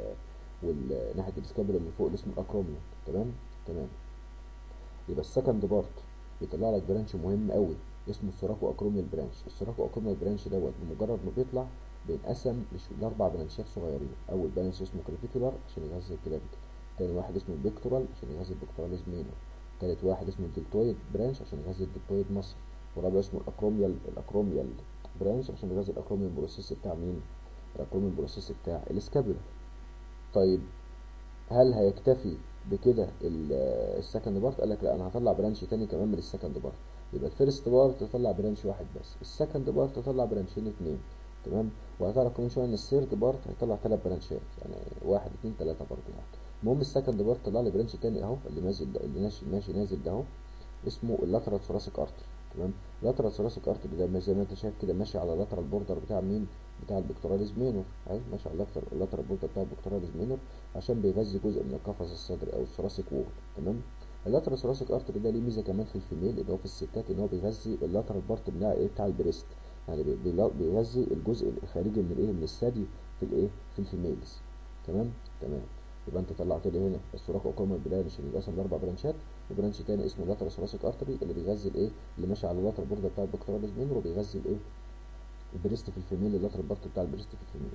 ناحيه الاسكابولا من فوق اللي اسمه الاكروميوم. تمام تمام. يبقى السكند بارت بيطلع لك برانش مهم قوي اسمه السوراكو اكروميال برانش. السوراكو اكروميال برانش دوت بمجرد ما بيطلع بينقسم لاربع برانشات صغيرين. اول برانش اسمه كلافيكولار عشان يغذي الكلافيكل، تاني واحد اسمه بيكتورال عشان يغذي البيكتوراليز مينور، تالت واحد اسمه الدلتويد برانش عشان يغذي الدلتويد مصر، ورابع اسمه الاكروميال برانش عشان يغذي الاكروميال بروسيس بتاع مين؟ الاكروميال بروسيس بتاع الاسكابولا. طيب هل هيكتفي بكده السكند بارت؟ قال لك لا، انا هطلع برانش تاني كمان من السكند بارت. يبقى الفيرست بارت تطلع برانش واحد بس، السكند بارت تطلع برانشين اتنين. تمام. وهتعرف كمان شويه ان الثيرد بارت هيطلع 3 برانشات، يعني 1 2 3 برضه يعني. المهم السكند بارت طلع لي برانش تاني اهو اللي نازل ده، اللي ماشي نازل ده اهو اسمه اللاترال ثوراسيك ارتري. تمام. اللاترال ثوراسيك ارتري ده زي ما انت شايف كده ماشي على اللاترال بوردر بتاع مين؟ بتاع البكتوراليز مينور اهي، ماشي على اللاترال بوردر بتاع البكتوراليز مينور عشان بيغذي جزء من القفص الصدري او الثوراسيك وول. تمام. اللاترال ثوراسيك ارتري ده ليه ميزه كمان في الفيميل اللي هو في الستات، ان هو بيغذي اللاترال بارت بتاع ايه بتاع البريست، يعني بيغذي الجزء الخارجي من الايه من الثدي في الايه في الفيميلز. تمام تمام. يبقى انت طلعت لي هنا السوراكو اكروميال برانش اللي بيتقسم لاربع برانشات، وبرانش تاني اسمه اللاترال ثوراسيك ارتري اللي بيغذي الايه اللي ماشي على اللاترال بوردر بتاع البكتوراليز مينور وبيغذي الايه البريست في الفيميل، اللاترال بارت بتاع البريست في الفيميل.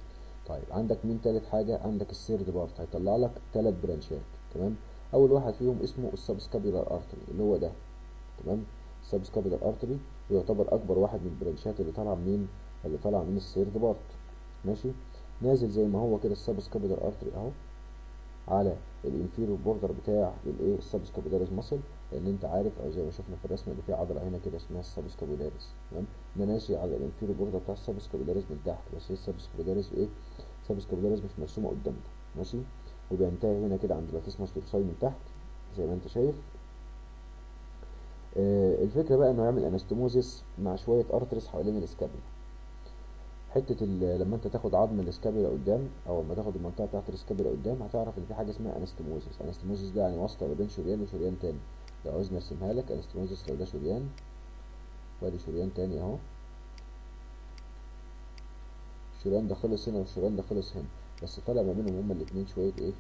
طيب عندك مين تالت حاجة؟ عندك السيرد بارت هيطلع لك 3 برانشات. تمام. اول واحد فيهم اسمه السبسكابيولار ارتري اللي هو ده. تمام. السبسكابيولار ارتري ويعتبر اكبر واحد من البرانشات اللي طالعه منين؟ اللي طالعه من السيرد بارت. ماشي. نازل زي ما هو كده السبسكابيولار ارتري اهو على الانفيريور بوردر بتاع الايه السبسكابيولاريس ماسل، لان انت عارف او زي ما شفنا في الرسمه اللي فيها عضله هنا كده اسمها السبسكابيولاريس. تمام. ده ماشي على الانفيريور بوردر بتاع السبسكابيولاريس من تحت، بس هي السبسكابيولاريس ايه؟ السبسكابيولاريس مش مرسومه قدامنا. ماشي. وبينتهي هنا كده عند اللاتيسماس دورساي من تحت زي ما انت شايف. الفكره بقى انه يعمل انستموزيس مع شويه ارترس حوالين الاسكابيولا. حته لما انت تاخد عظم الاسكابيولا قدام او لما تاخد المنطقه بتاعت الاسكابيولا قدام هتعرف ان في حاجه اسمها انستموزيس. انستموزيس ده يعني واسطه ما بين شريان وشريان تاني. لو عاوزني ارسمها لك انستموزيس، لو ده شريان وادي شريان تاني اهو، الشريان ده خلص هنا والشريان ده خلص هنا، بس طالع ما بينهم هما الاتنين شويه ايه؟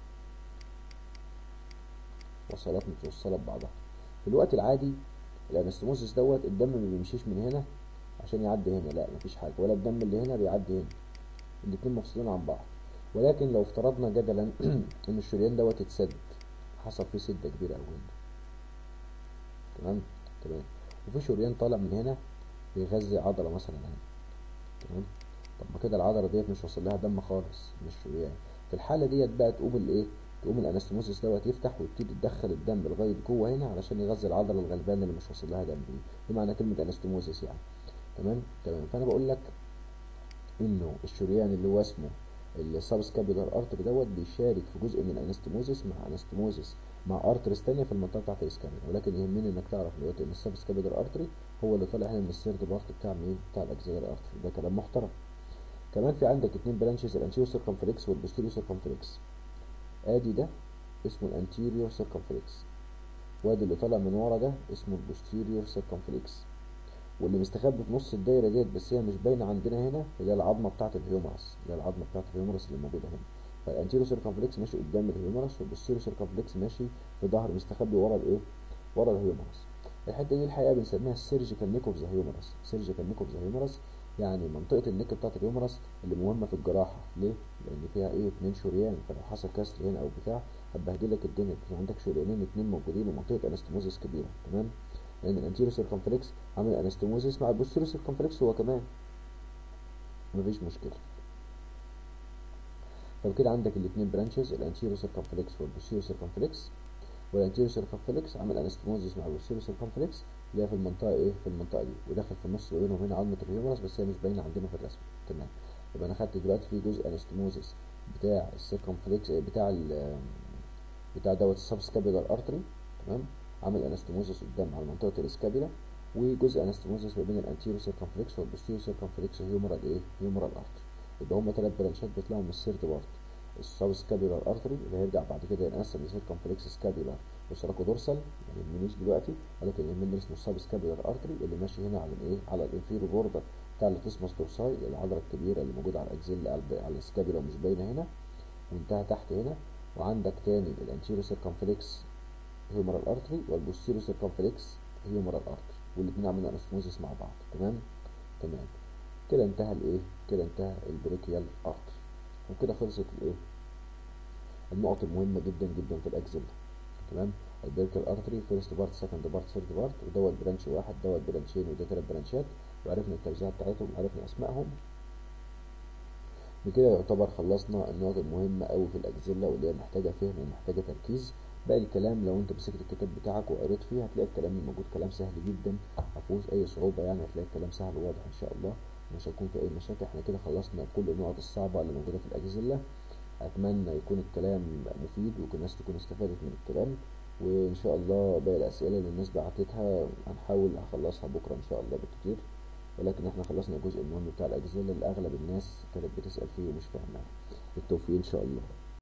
وصلات متوصله ببعضها. في الوقت العادي الانستموزيس دوت الدم ما بيمشيش من هنا عشان يعدي هنا، لا مفيش حاجه، ولا الدم اللي هنا بيعدي هنا، الاتنين مفصولين عن بعض. ولكن لو افترضنا جدلا ان الشريان دوت اتسد، حصل فيه سده كبيره قوي هنا. تمام. تمام. وفي شريان طالع من هنا بيغذي عضله مثلا هنا. تمام. طب ما كده العضله ديت مش واصل لها دم خالص من الشريان. في الحاله ديت بقى تقوم الايه؟ تقوم الانستموزيس دوت يفتح ويبتدي تدخل الدم لغايه جوه هنا علشان يغذي العضله الغلبانه اللي مش واصل لها دم دي معنى كلمه انستموزيس يعني. تمام. تمام. فانا بقول لك انه الشريان اللي هو اسمه السبسكابيولار ارتري دوت بيشارك في جزء من الانستموزيس مع انستموزيس مع ارتريز تانية في المنطقه بتاعت الاسكابيولا. ولكن يهمني انك تعرف دلوقتي ان السبسكابيولار ارتري هو اللي طالع هنا من السيرد بارت بتاع مين؟ بتاع الاكزيلار ارتري. ده كلام محترم. كمان في عندك 2 برانشز، الانتيريور سيركمفلكس والبوستيريور سيركمفلكس. ادي ده اسمه الانتيريور سيركمفلكس، وادي اللي طالع من ورا ده اسمه البوستيريور سيركمفلكس. واللي مستخبي في نص الدايره ديت بس هي مش باينه عندنا هنا اللي هي العظمه بتاعه الهيومرس، اللي هي العظمه بتاعه الهيومرس اللي موجوده هنا. فالانتيريور سيركمفلكس ماشي قدام الهيومرس، والبوستيريور سيركمفلكس ماشي في ظهر مستخبي ورا الايه؟ ورا الهيومرس. الحته دي الحقيقه بنسميها السيرجيكال نيك اوف ذا هيومرس. سيرجيكال نيك اوف ذا هيومرس يعني منطقه النك بتاعه الهيومرس اللي مهمه في الجراحه. ليه؟ لان فيها ايه؟ 2 شريان، فلو حصل كسر هنا او بتاع هتبهدلك الدنيا. في عندك شريانين 2 موجودين ومنطقه انستموزيس كبيره. تمام. لان الانتيريور سيركمفلكس عامل انستموزيس مع البوستيريور سيركمفلكس هو كمان، مفيش مشكله. طب كده عندك الاثنين برانشز، الانتيريور سيركمفلكس والبوستيريور سيركمفلكس. والانتيريور سيركمفلكس عامل انستموزيس مع البوستيريور سيركمفلكس اللي هي في المنطقه ايه؟ في المنطقه دي، وداخل في النص ما بينهم هنا عظمه الهيومرس بس هي مش باينه عندنا في الرسم. تمام. يبقى انا خدت دلوقتي في جزء انستموزيس بتاع السيركمفلكس بتاع دوت السبسكابيولار ارتري. تمام. عامل انستموزيس قدام على منطقه الاسكابيولا، وجزء انستموزيس ما بين الانتيريور سيركمفلكس والبوستيريور سيركمفلكس هيومرال ايه؟ هيومرال ارتري. يبقى هما 3 برانشات بيطلعوا من السيرد بارت. السبسكابيولار ارتري اللي هيرجع بعد كده ينقسم لسيركمفلكس سكابيولار وسيراكو دورسال، ما يهمنيش دلوقتي، ولكن يهمني اسمه السبسكابيولار ارتري اللي ماشي هنا على الايه؟ على الانفيرو بوردر بتاع اللاتيسماس دورساي، العضله الكبيره اللي موجوده على الاكزيل على السكابيولا ومش باينه هنا، وانتهى تحت هنا. وعندك تاني الانتيريور سيركمفلكس هيومرال ارتري والبوستيريور سيركمفلكس هيومرال ارتري، والاثنين عاملين انستموزيس مع بعض. تمام. تمام. كده انتهى الايه؟ كده انتهى البريكيال ارتري. وكده خلصت الايه؟ النقط المهمه جدا جدا في الاكزيلا. تمام. البريكيال ارتري فيرست بارت، سكند بارت، ثيرد بارت، ودوت برانش واحد، دوت برانشين، وده 3 برانشات، وعرفنا التوزيع بتاعتهم وعرفنا اسمائهم. بكده يعتبر خلصنا النقط المهمة أوي في الأكزيلا واللي هي محتاجة فهم ومحتاجة تركيز. باقي الكلام لو أنت مسكت الكتاب بتاعك وقريت فيه هتلاقي الكلام الموجود كلام سهل جدا، مفيهوش أي صعوبة يعني، هتلاقي الكلام سهل وواضح إن شاء الله، مش هيكون في أي مشاكل. احنا كده خلصنا كل النقط الصعبة اللي موجودة في الأكزيلا. أتمنى يكون الكلام مفيد وكل الناس تكون استفادت من الكلام، وإن شاء الله باقي الأسئلة اللي الناس بعتتها هنحاول أخلصها بكرة إن شاء الله بالكتير. ولكن احنا خلصنا الجزء المهم بتاع الأجزاء اللي أغلب الناس كانت بتسأل فيه ومش فاهمها. بالتوفيق إن شاء الله.